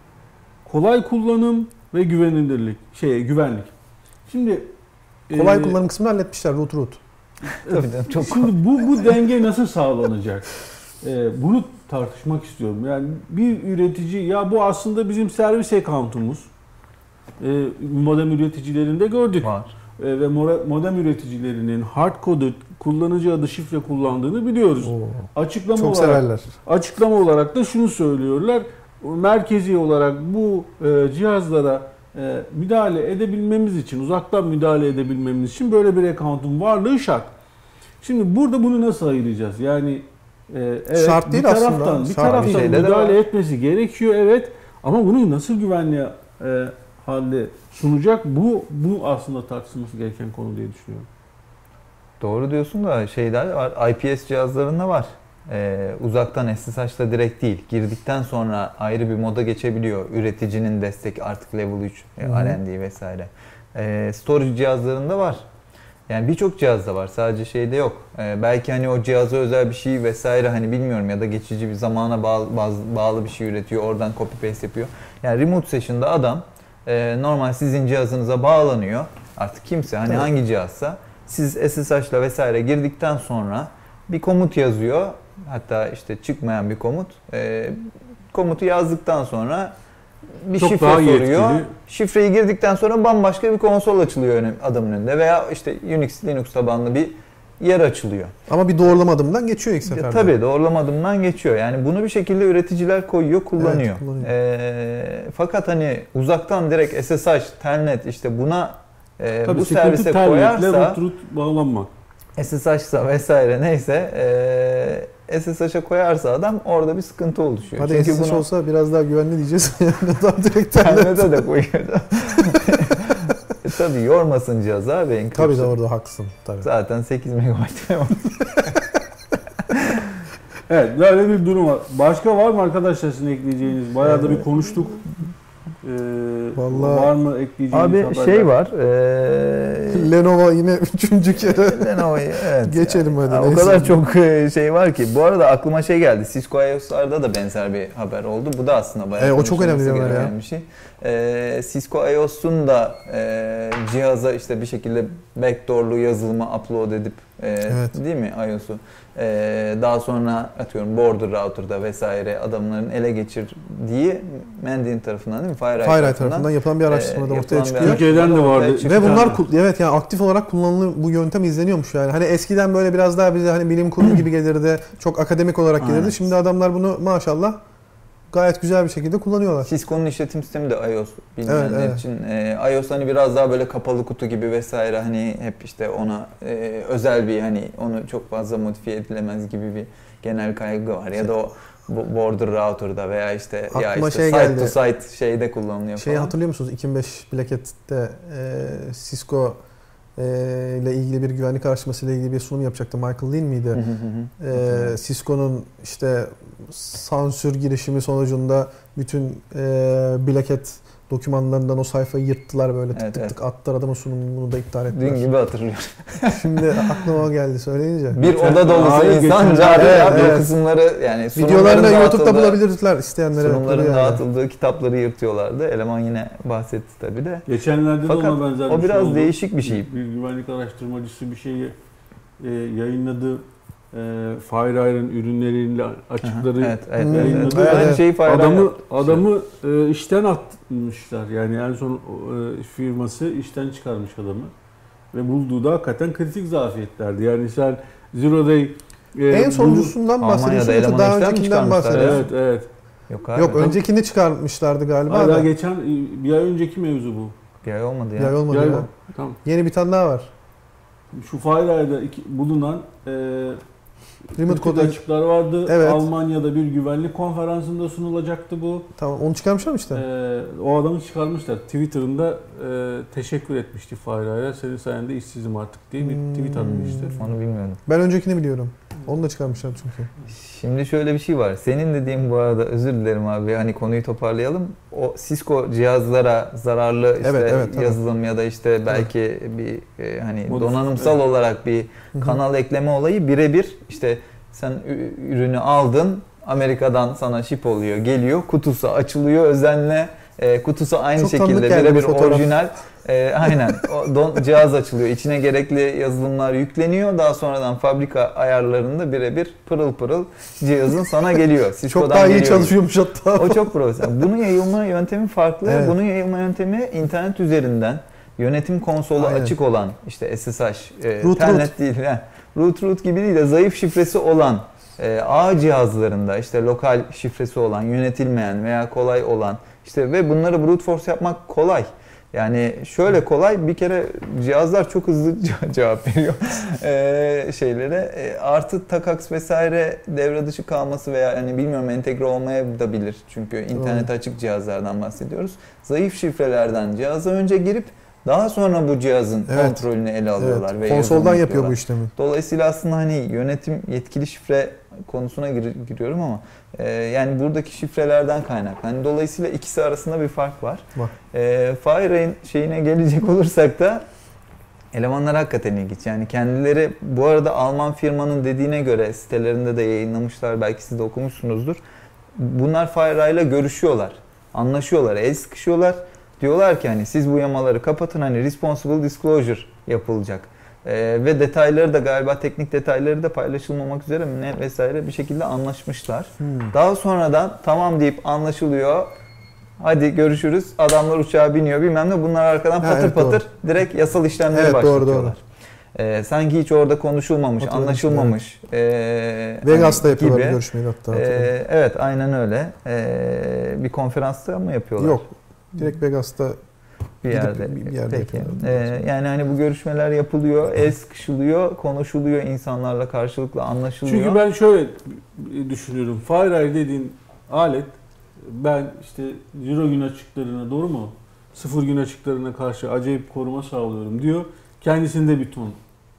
kolay kullanım ve güvenilirlik, şey güvenlik. Şimdi Kolay e, kullanım kısmını halletmişler root root. Tabii canım, çok Şimdi bu bu denge nasıl sağlanacak? E, bunu tartışmak istiyorum. Yani bir üretici, ya bu aslında bizim servis account'umuz. E, modem üreticilerinde gördük. var. E, ve mora- modem üreticilerinin hard-coded kullanıcı adı şifre kullandığını biliyoruz. Oo, Açıklama çok olarak severler. açıklama olarak da şunu söylüyorlar. Merkezi olarak bu e, cihazlara e, müdahale edebilmemiz için, uzaktan müdahale edebilmemiz için böyle bir account'un varlığı şart. Şimdi burada bunu nasıl ayıracağız? Yani e, evet, Şart değil bir taraftan, aslında. bir Şart taraftan bir şeyde de müdahale var. etmesi gerekiyor, evet. Ama bunu nasıl güvenli e, halde sunacak? Bu bu aslında tartışılması gereken konu diye düşünüyorum. Doğru diyorsun da şeyler var. I P S cihazlarında var. Ee, uzaktan S S H'la direkt değil. Girdikten sonra ayrı bir moda geçebiliyor. Üreticinin destek artık level üç, Hı hı. R and D vesaire. Ee, storage cihazlarında var. Yani birçok cihazda var. Sadece şeyde yok. Ee, belki hani o cihaza özel bir şey vesaire hani bilmiyorum ya da geçici bir zamana bağlı, bazı- bağlı bir şey üretiyor. Oradan copy paste yapıyor. Yani remote session'da adam e, normal sizin cihazınıza bağlanıyor. Artık kimse hani Evet. hangi cihazsa siz S S H'la vesaire girdikten sonra bir komut yazıyor. Hatta işte çıkmayan bir komut. Ee, komutu yazdıktan sonra bir Çok şifre daha soruyor. yetkili. Şifreyi girdikten sonra bambaşka bir konsol açılıyor önüm- adamın önünde. Veya işte Unix, Linux tabanlı bir yer açılıyor. Ama bir doğrulama adımından geçiyor ilk seferde. Ya, tabii doğrulama adımından geçiyor. Yani bunu bir şekilde üreticiler koyuyor, kullanıyor. Evet, kullanıyor. Ee, fakat hani uzaktan direkt S S H, telnet işte buna e, Tabii bu sıkıntı servise telnetle koyarsa root root bağlanmak. S S H'sa vesaire neyse e, S S H'a koyarsa adam orada bir sıkıntı oluşuyor. Hadi Çünkü S S H bunu olsa biraz daha güvenli diyeceğiz. Adam direkt telnet. telnete de koyuyor. e, tabii yormasın cihaz abi. En Tabii kötüsü. de orada haklısın. Tabii. Zaten sekiz megabayt RAM. Evet, böyle bir durum var. Başka var mı arkadaşlar sizin ekleyeceğiniz? Bayağı da bir konuştuk. Ee, Vallahi- var mı ekleyeceğiniz Abi haberler? şey var. E, Lenovo yine üçüncü kere. Lenovo'yu evet. Geçelim hadi, Ya, o neyse. kadar çok e, şey var ki. Bu arada aklıma şey geldi. Cisco I O S'larda da benzer bir haber oldu. Bu da aslında bayağı E, o çok konuşulması önemli bir haber gereken ya. bir şey. E, Cisco I O S'un da e, cihaza işte bir şekilde backdoor'lu yazılımı upload edip Ee, Evet. Değil mi iOS'u? Ee, daha sonra atıyorum border router'da vesaire adamların ele geçirdiği Mandiant tarafından değil mi? FireEye FireEye tarafından, tarafından yapılan bir araştırmada e, ortaya yapılan bir çıkıyor. Türkiye'den de araştırmada vardı. ortaya çıkıyor. Ve bunlar kul- evet yani aktif olarak kullanılan bu yöntem izleniyormuş yani. Hani eskiden böyle biraz daha bize hani bilim kurgu gibi gelirdi. Çok akademik olarak gelirdi. Aynen. Şimdi adamlar bunu maşallah gayet güzel bir şekilde kullanıyorlar. Cisco'nun işletim sistemi de iOS bilmeyenler Evet, evet. için. E, iOS hani biraz daha böyle kapalı kutu gibi vesaire hani hep işte ona e, özel bir hani onu çok fazla modifiye edilemez gibi bir genel kaygı var. Ya da o bo- border router'da veya işte ya Aklıma işte şey site geldi. to site şeyde kullanılıyor Şeyi falan. hatırlıyor musunuz? iki bin beş Black Hat'te e, Cisco e, ile ilgili bir güvenlik araştırması ile ilgili bir sunum yapacaktı. Michael Lin miydi? Hı hı hı. E, Hatırlıyorum. Cisco'nun işte sansür girişimi sonucunda bütün e, Black Hat dokümanlarından o sayfayı yırttılar böyle tık Evet, tık evet. tık attılar adamın sunumunu da iptal ettiler. Dün gibi hatırlıyorum. Şimdi aklıma o geldi söyleyince. Bir oda dolusu Hayır, insan geçen- cari Evet, yaptı. evet. O kısımları yani Videolarını da sunumların YouTube'da dağıtıldığı- bulabilirler isteyenlere. Sunumların yapılıyor yani. dağıtıldığı kitapları yırtıyorlardı. Eleman yine bahsetti tabii de. Geçenlerde Fakat de ona benzer o bir şey biraz oldu. değişik bir şey. Bir güvenlik araştırmacısı bir şeyi e, yayınladı. E, FireEye'ın ürünleriyle açıkları Evet, evet, Hmm, evet, evet. yayınladı. evet, Aynı evet. şeyi FireEye Adamı yapmış. adamı e, işten atmışlar. Yani en son e, firması işten çıkarmış adamı. Ve bulduğu da hakikaten kritik zafiyetlerdi. Yani sen Zero Day e, En bunu- sonuncusundan bahsediyorsun Almanya'da yoksa elemanı daha işten mi öncekinden çıkarmışlar bahsediyorsun. Evet, evet. Yok abi. Yok öncekini çıkartmışlardı galiba Hala da. geçen bir ay önceki mevzu bu. Bir ay olmadı ya. Ya olmadı Bir ay ya. var. Tamam. Yeni bir tane daha var. Şu FireEye'da iki- bulunan e, Remote kritik kodu. açıklar vardı. Evet. Almanya'da bir güvenlik konferansında sunulacaktı bu. Tamam onu çıkarmışlar mı işte? Ee, o adamı çıkarmışlar. Twitter'ında e, teşekkür etmişti FireEye'ya. Senin sayende işsizim artık diye bir Hmm. tweet atmıştı. Onu bilmiyorum. Ben öncekini biliyorum. Onu da çıkarmışlar çünkü. Şimdi şöyle bir şey var. Senin dediğin bu arada özür dilerim abi. Hani konuyu toparlayalım. O Cisco cihazlara zararlı işte Evet, evet, tabii. yazılım ya da işte belki bir e, hani Modif- donanımsal evet. olarak bir Hı hı. kanal ekleme olayı birebir işte sen ü- ürünü aldın Amerika'dan sana ship oluyor geliyor kutusu açılıyor özenle e, kutusu aynı Çok tanıdık şekilde geldi bu birebir fotoğraf. orijinal e, aynen o don, cihaz açılıyor içine gerekli yazılımlar yükleniyor daha sonradan fabrika ayarlarında birebir pırıl pırıl cihazın sana geliyor. Çok Cisco'dan daha iyi geliyor. çalışıyormuş hatta. O çok profesyonel. Bunun yayılma yöntemi farklı. Evet. Bunun yayılma yöntemi internet üzerinden yönetim konsolu Aynen. açık olan işte S S H, e, Root, internet değil, yani root root gibi değil de zayıf şifresi olan e, ağ cihazlarında işte lokal şifresi olan, yönetilmeyen veya kolay olan işte ve bunları brute force yapmak kolay. Yani şöyle kolay bir kere cihazlar çok hızlı ce- cevap veriyor e, şeylere. E, artı takaks vesaire devre dışı kalması veya hani bilmiyorum entegre olmaya da bilir. Çünkü internet açık cihazlardan bahsediyoruz. Zayıf şifrelerden cihaza önce girip daha sonra bu cihazın Evet. kontrolünü ele alıyorlar. Evet. Ve Konsoldan yazılımı yapıyor yapıyorlar. bu işlemi. Dolayısıyla aslında hani yönetim yetkili şifre konusuna gir- giriyorum ama e, yani buradaki şifrelerden kaynaklı. Hani dolayısıyla ikisi arasında bir fark var. Var. E, FireEye'in şeyine gelecek olursak da elemanlar hakikaten ilginç. Yani kendileri bu arada Alman firmanın dediğine göre sitelerinde de yayınlamışlar. Belki siz de okumuşsunuzdur. Bunlar FireEye ile görüşüyorlar. Anlaşıyorlar. El sıkışıyorlar. Diyorlar ki hani siz bu yamaları kapatın hani responsible disclosure yapılacak. Ee, ve detayları da galiba teknik detayları da paylaşılmamak üzere mi ne vesaire bir şekilde anlaşmışlar. Hmm. Daha sonradan tamam deyip anlaşılıyor. Hadi görüşürüz. Adamlar uçağa biniyor bilmem ne. Bunlar arkadan Ha, patır evet, patır doğru. direkt yasal işlemleri Evet, doğru, başlatıyorlar. Ee, sanki hiç orada konuşulmamış, Hatırladım anlaşılmamış. Ee, Vegas'ta hani yapıyorlar gibi. bir görüşmeyi hatta. Ee, evet aynen öyle. Ee, bir konferansta mı yapıyorlar? Yok. Direkt Vegas'ta Bir Gidip yerde. bir yerde Peki. yapıyorlar. Ee, yani hani bu görüşmeler yapılıyor, el sıkışılıyor, konuşuluyor insanlarla karşılıklı anlaşılıyor. Çünkü ben şöyle düşünüyorum. FireEye dediğin alet ben işte zero gün açıklarına doğru mu? Sıfır gün açıklarına karşı acayip koruma sağlıyorum diyor. Kendisinde bir ton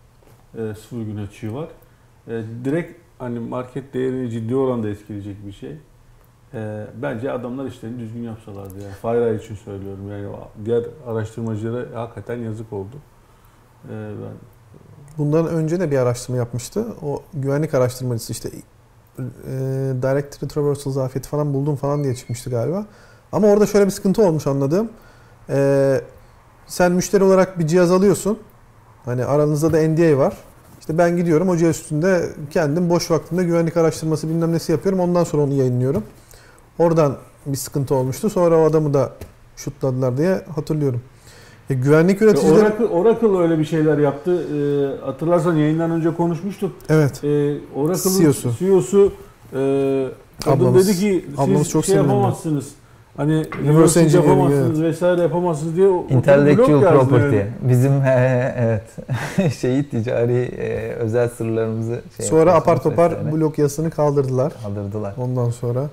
e, sıfır gün açığı var. E, direkt hani market değerini ciddi oranda etkileyecek bir şey. E, bence adamlar işlerini düzgün yapsalardı yani. FireEye için söylüyorum yani diğer araştırmacılara hakikaten yazık oldu. E, ben bundan önce de bir araştırma yapmıştı. O güvenlik araştırmacısı işte e, Directory Traversal zafiyeti falan buldum falan diye çıkmıştı galiba. Ama orada şöyle bir sıkıntı olmuş anladığım. E, sen müşteri olarak bir cihaz alıyorsun. Hani aranızda da N D A var. İşte ben gidiyorum hoca üstünde kendim boş vaktimde güvenlik araştırması bilmem nesi yapıyorum. Ondan sonra onu yayınlıyorum. Oradan bir sıkıntı olmuştu. Sonra o adamı da şutladılar diye hatırlıyorum. E, güvenlik üreticileri... Oracle, Oracle öyle bir şeyler yaptı. E, hatırlarsan yayından önce konuşmuştuk. Evet. E, Oracle'ın C E O'su. C E O'su e, kadın Ablamız- dedi ki ablamız siz çok şey sevindim. yapamazsınız. Hani Reverse reverse engineering, yapamazsınız vesaire yapamazsınız diye oturup Intellectual blog yazdı property. yani. Bizim he, evet şeyi ticari e, özel sırlarımızı şey Sonra apar yapıyorsunuz topar vesaire. blok yasasını kaldırdılar. Kaldırdılar. Ondan sonra.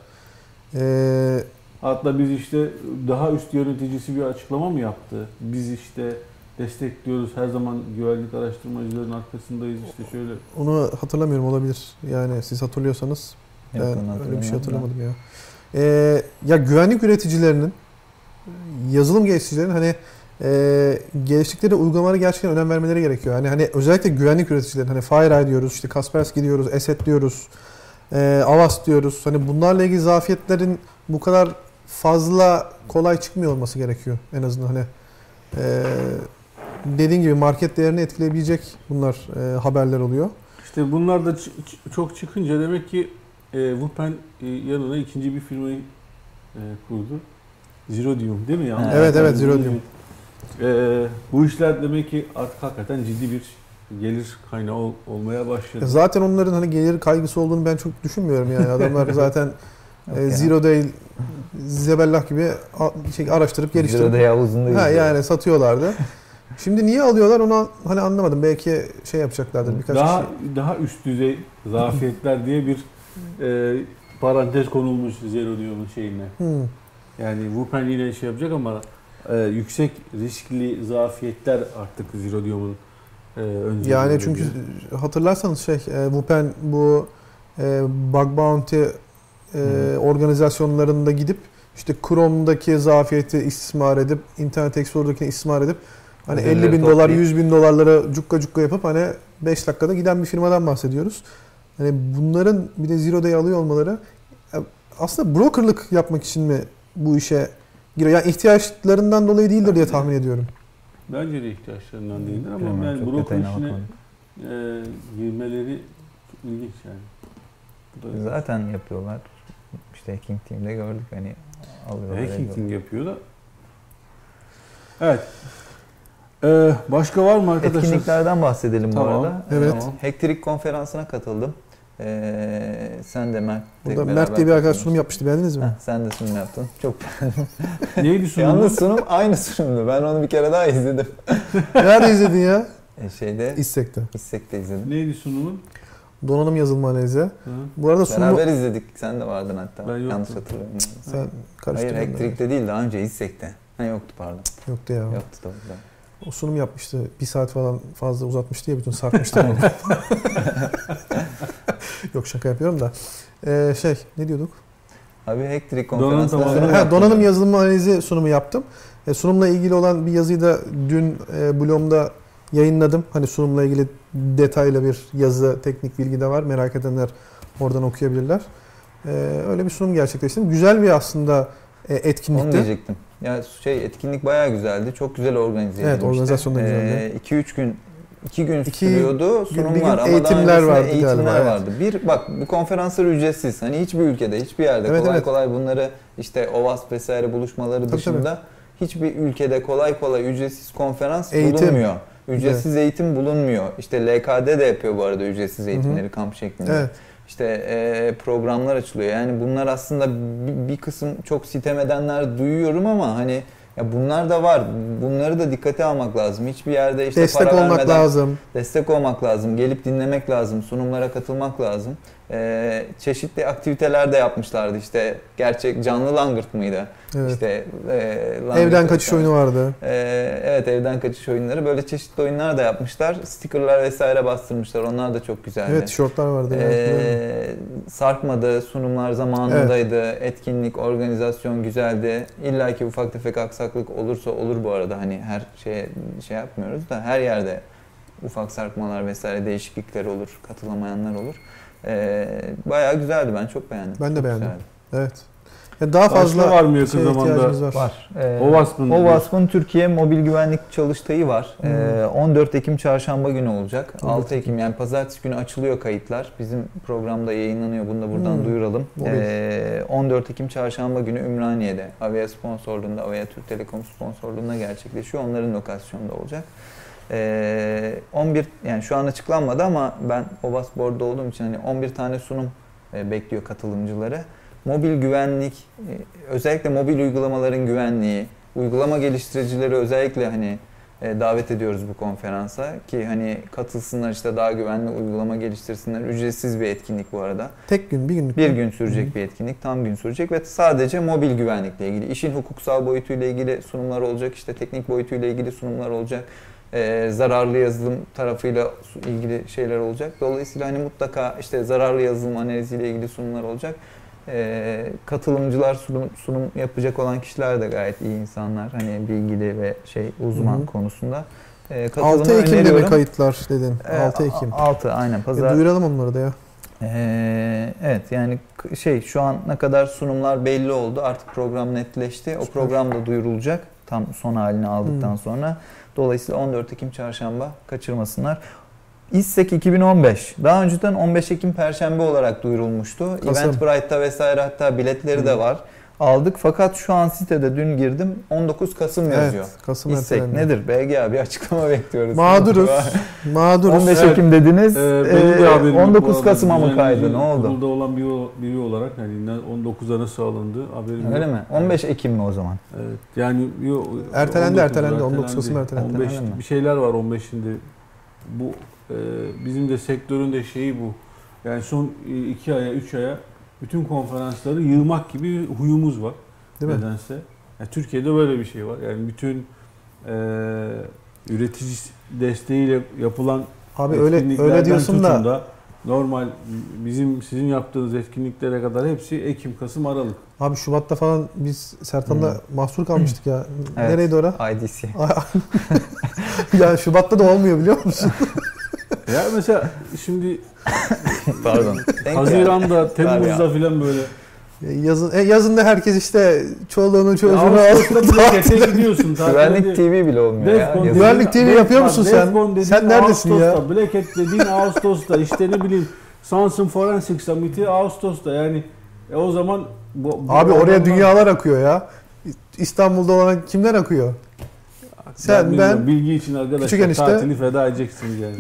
E, Hatta biz işte daha üst yöneticisi bir açıklama mı yaptı? Biz işte destekliyoruz, her zaman güvenlik araştırmacıların arkasındayız işte şöyle. onu hatırlamıyorum, olabilir. Yani siz hatırlıyorsanız Yok, ben onu öyle bir şey hatırlamıyorum da. hatırlamadım ya. E, ya güvenlik üreticilerinin, yazılım geliştiricilerin hani e, geliştikleri uygulamalara gerçekten önem vermeleri gerekiyor. Hani hani özellikle güvenlik üreticilerin, hani FireEye diyoruz, işte Kaspersky diyoruz, Eset diyoruz, e, Avast diyoruz. Hani bunlarla ilgili zafiyetlerin bu kadar fazla kolay çıkmıyor olması gerekiyor en azından. Hani e, dediğin gibi market değerini etkileyebilecek bunlar e, haberler oluyor. İşte bunlar da ç- ç- çok çıkınca demek ki e, Wupen e, yanına ikinci bir firmayı e, kurdu. Zerodium değil mi? Yanlış Evet, evet, hatırlamıyorum. Zerodium. E, bu işler demek ki artık hakikaten ciddi bir gelir kaynağı ol- olmaya başladı. Zaten onların hani gelir kaygısı olduğunu ben çok düşünmüyorum yani. Adamlar zaten Yok e, ya. zero day zebellah gibi a- şey araştırıp geliştirip Zirvede havuzunda ha, yüzüyor. yani satıyorlardı. Şimdi niye alıyorlar onu hani anlamadım. Belki şey yapacaklardır birkaç Daha kişi. daha üst düzey zafiyetler diye bir e, parantez konulmuş Zerodium'un şeyine. Hmm. Yani Wupen yine şey yapacak ama e, yüksek riskli zafiyetler artık Zerodium'un e, önceliğinde. Yani çünkü hatırlarsanız şey e, Wupen bu e, bug bounty e, Hı. organizasyonlarında gidip işte Chrome'daki zafiyeti istismar edip Internet Explorer'dakini istismar edip hani Ödülleri elli bin dolar, toplayıp- yüz bin dolarlara cukka cukka yapıp hani beş dakikada giden bir firmadan bahsediyoruz. Hani bunların bir de Zero Day alıyor olmaları aslında brokerlık yapmak için mi bu işe giriyor? Yani ihtiyaçlarından dolayı değildir diye tahmin ediyorum. Bence de ihtiyaçlarından değildir ama Bilmiyorum, yani çok broker detayına işine bakmadım. e, girmeleri çok ilginç yani. Bu da Zaten yapıyorlar. İşte Hacking Team'de gördük hani alıyorlar. hacking ediyorlar. team yapıyor da. Evet. Ee, başka var mı arkadaşlar? Etkinliklerden bahsedelim Tamam, bu arada. evet. Tamam. Hacktrick konferansına katıldım. Ee, sen de Mert. Burada Mert diye bir arkadaş sunum yapmıştı. Beğendiniz mi? Heh, sen de sunum yaptın. Çok Neydi sunumu? Yalnız sunum aynı sunumdu. Ben onu bir kere daha izledim. Nerede izledin ya? E, şeyde İstek'te. İstek'te izledim. Neydi sunumun? Donanım yazılma analizi. Hı. Bu arada sunumu... Beraber izledik. Sen de vardın hatta. Ben yoktum. Yanlış hatırlıyorum. Sen Hayır, karıştırdın. Hacktrick'te değil, daha önce İstek'te. Ha, yoktu pardon. Yoktu ya. Yoktu da güzel. O sunum yapmıştı. Bir saat falan fazla uzatmıştı ya, bütün sarkmıştı. Yok, şaka yapıyorum da. Ee, şey ne diyorduk? Abi Hacktrick Donanım konferansında tamamı. sunum Ha, yaptım. donanım yazılımı analizi sunumu yaptım. E, sunumla ilgili olan bir yazıyı da dün e, blogumda yayınladım. Hani sunumla ilgili detaylı bir yazı, teknik bilgi de var. Merak edenler oradan okuyabilirler. E, öyle bir sunum gerçekleştirdim. Güzel bir aslında e, Onu etkinlikti. diyecektim. Ya şey etkinlik bayağı güzeldi. Çok güzel organize Evet, edilmişti. organizasyon da güzeldi. iki üç gün iki gün İki sürüyordu gün, sunumlar bir gün ama daha eğitimler öncesinde vardı eğitimler galiba, evet. vardı. Bir bak bu konferanslar ücretsiz. Hani hiçbir ülkede, hiçbir yerde Evet, kolay evet. kolay bunları işte OWASP vesaire buluşmaları Tabii, dışında hiçbir ülkede kolay kolay ücretsiz konferans Eğitim. bulunmuyor. Ücretsiz eğitim bulunmuyor. İşte L K D de yapıyor bu arada ücretsiz eğitimleri kamp şeklinde. Evet. İşte e, programlar açılıyor. Yani bunlar aslında bir, bir kısım çok sitem edenler duyuyorum ama hani ya bunlar da var. Bunları da dikkate almak lazım. Hiçbir yerde işte Destek para olmak vermeden lazım. destek olmak lazım. Gelip dinlemek lazım. Sunumlara katılmak lazım. Ee, çeşitli aktiviteler de yapmışlardı. İşte gerçek canlı langırt mıydı? Evet. İşte e, langırt Evden kaçış vesaire. oyunu vardı. Ee, evet, evden kaçış oyunları. Böyle çeşitli oyunlar da yapmışlar. Stickerlar vesaire bastırmışlar. Onlar da çok güzeldi. Evet, tişörtler vardı. Evet. Ee, sarkmadı, sunumlar zamanındaydı, etkinlik, organizasyon güzeldi. İlla ki ufak tefek aksaklık olursa olur bu arada. Hani her şeye şey yapmıyoruz da her yerde ufak sarkmalar vesaire değişiklikler olur, katılamayanlar olur. Ee, bayağı güzeldi, ben çok beğendim. Ben de Çok beğendim. güzeldi. Evet. Yani daha fazla Başka var mı yakın şeye ihtiyacımız zamanda? var. Var. Ee, OWASP'ın OWASP'ın Türkiye Mobil Güvenlik Çalıştayı var. Hmm. Ee, on dört Ekim Çarşamba günü olacak. on dört altı Ekim yani Pazartesi günü açılıyor kayıtlar. Bizim programda yayınlanıyor. Bunu da buradan Hmm. duyuralım. Mobil. Ee, on dört Ekim Çarşamba günü Ümraniye'de Avia sponsorluğunda, Avia Türk Telekom sponsorluğunda gerçekleşiyor. Onların lokasyonunda olacak. Ee, on bir yani şu an açıklanmadı ama ben OWASP Board'da olduğum için hani on bir tane sunum e, bekliyor katılımcıları. Mobil güvenlik, e, özellikle mobil uygulamaların güvenliği, uygulama geliştiricileri özellikle hani e, davet ediyoruz bu konferansa ki hani katılsınlar, işte daha güvenli uygulama geliştirsinler. Ücretsiz bir etkinlik bu arada. Tek gün, bir günlük. Bir gün sürecek Hı. bir etkinlik, tam gün sürecek ve sadece mobil güvenlikle ilgili, işin hukuksal boyutuyla ilgili sunumlar olacak, işte teknik boyutuyla ilgili sunumlar olacak. Ee, zararlı yazılım tarafıyla ilgili şeyler olacak. Dolayısıyla hani mutlaka işte zararlı yazılım analiziyle ilgili sunumlar olacak. Ee, katılımcılar, sunum, sunum yapacak olan kişiler de gayet iyi insanlar. Hani bilgili ve şey uzman Hı hı. konusunda. Ee, altı Ekim'de mi kayıtlar dedin? Ee, altı Ekim. altı aynen. Pazar. E, duyuralım onları da ya. Ee, evet yani k- şey şu ana kadar sunumlar belli oldu. Artık program netleşti. O Süper. program da duyurulacak tam son halini aldıktan Hmm. sonra. Dolayısıyla on dört Ekim Çarşamba kaçırmasınlar. İSSEC iki bin on beş. Daha önceden on beş Ekim Perşembe olarak duyurulmuştu. Kasım. Eventbrite'da vesaire hatta biletleri de Hmm. var. Aldık fakat şu an sitede dün girdim on dokuz Kasım yazıyor. Evet, Kasım İSSEC ertelendi. nedir? B G A bir açıklama bekliyoruz. Mağduruz. Mağduruz. on beş Evet. Ekim dediniz. Ee, benim de Ee, haberim yok on bu dokuz arada. Kasım'a mı Yani kaydı? Ne oldu? Kurulda olan biri, biri olarak yani on dokuza nasıl alındı haberim Öyle yok. mi? on beş Ekim mi o zaman? Evet. Yani yo, Ertelendi, on dokuz ertelendi. on dokuz Kasım ertelendi. on beş Öyle mi? bir şeyler var on beşinde. Bu e, bizim de sektörün de şeyi bu. Yani son iki aya, üç aya bütün konferansları yığmak gibi huyumuz var. Değil mi? Nedense. Yani Türkiye'de böyle bir şey var. Yani bütün e, üretici desteğiyle yapılan Abi öyle etkinliklerden öyle diyorsun tutun da da normal bizim sizin yaptığınız etkinliklere kadar hepsi Ekim, Kasım, Aralık. abi Şubat'ta falan biz Sertan'da Hmm. mahsur kalmıştık ya. Evet. Nereydi ora? I D C. Ya Şubat'ta da olmuyor biliyor musun? Ya mesela şimdi Pardon. Denk Haziran'da, Temmuz'da ya. filan böyle. Yazın, e, yazında herkes işte çoluğunu çocuğunu Ağustos'ta alıp Blackhat'e gidiyorsun. Güvenlik T V bile olmuyor ya. Defcon Yazın. Güvenlik T V yapıyor musun sen? Defcon dediğin Sen neredesin ya? Ağustos'ta, Black Hat dediğin Ağustos'ta, işte ne bileyim Samsung Forensic Summit'i Ağustos'ta yani e o zaman bu, bu Abi oraya adamlar- dünyalar akıyor ya. İstanbul'da olan kimler akıyor? sen, ben, bilmiyorum. Bilgi için küçük arkadaşlar enişte- tatili feda edeceksiniz yani.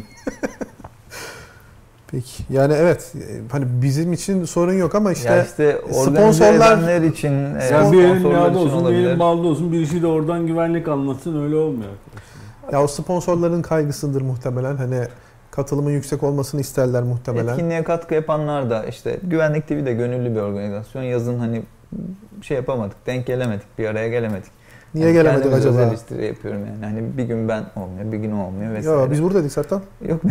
Peki. Yani evet e, hani bizim için sorun yok ama işte, ya işte organize sponsorlar- edenler için, e, Yani bir elin sponsorlar yağda için olsun, bir olabilir. elin balda olsun, birisi de oradan güvenlik anlatsın, öyle olmuyor arkadaşlar. ya o sponsorların kaygısıdır muhtemelen. Hani katılımın yüksek olmasını isterler muhtemelen. Etkinliğe katkı yapanlar da işte Güvenlik T V de gönüllü bir organizasyon. Yazın hani şey yapamadık, denk gelemedik, bir araya gelemedik. Niye Yani gelemedik kendimize acaba? özel eleştiri yapıyorum yani. Hani bir gün ben olmuyor, bir gün o olmuyor vesaire. Ya biz buradaydık Sertan. Yok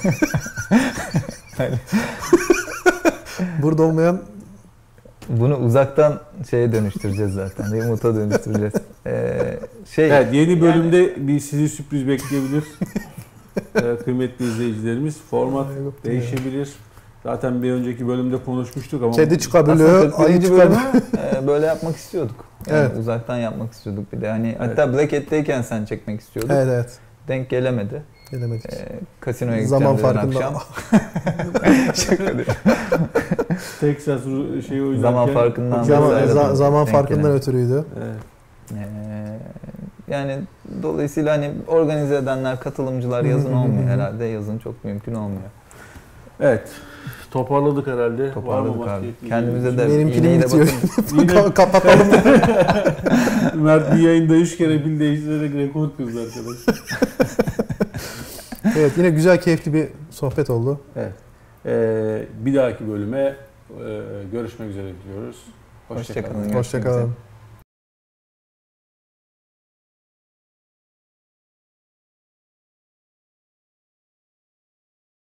Burada olmayan bunu uzaktan şeye dönüştüreceğiz zaten. Remote'a dönüştüreceğiz. Ee, şey Evet, yeni yani- bölümde bir sizi sürpriz bekleyebilir. Ee, kıymetli izleyicilerimiz. Format değişebilir. Zaten bir önceki bölümde konuşmuştuk ama kedi Aslında çıkabiliyor, kırk ayı birinci çıkabiliyor. bölümü e, böyle yapmak istiyorduk. Yani Evet. uzaktan yapmak istiyorduk bir de. Hani hatta Black Hat'teyken sen çekmek istiyorduk. Evet evet. Denk gelemedi. Gelemedik. E, kasinoya Zaman gideceğim dedin farkında. akşam. Şaka değil. Texas ru- şeyi oynarken Zaman farkından Zaman, vesaire za- de zaman denk farkından gelen. ötürüydü. Evet. E, yani dolayısıyla hani organize edenler, katılımcılar yazın olmuyor herhalde. Yazın çok mümkün olmuyor. Evet. Toparladık herhalde. Var mı Toparladık başka abi. ekleyeceğiniz Kendimize bir de şey? Benim pilim iğneyi de bitiyor. bakın. Yine Ka- Kapatalım. Mert bir yayında üç kere pil değiştirerek rekor kırdı arkadaşlar. Evet yine güzel keyifli bir sohbet oldu. Evet. Ee, bir dahaki bölüme e, görüşmek üzere diyoruz. Hoşça Hoşça kalın. kalın. Hoşça Görüşmek üzere. kalın.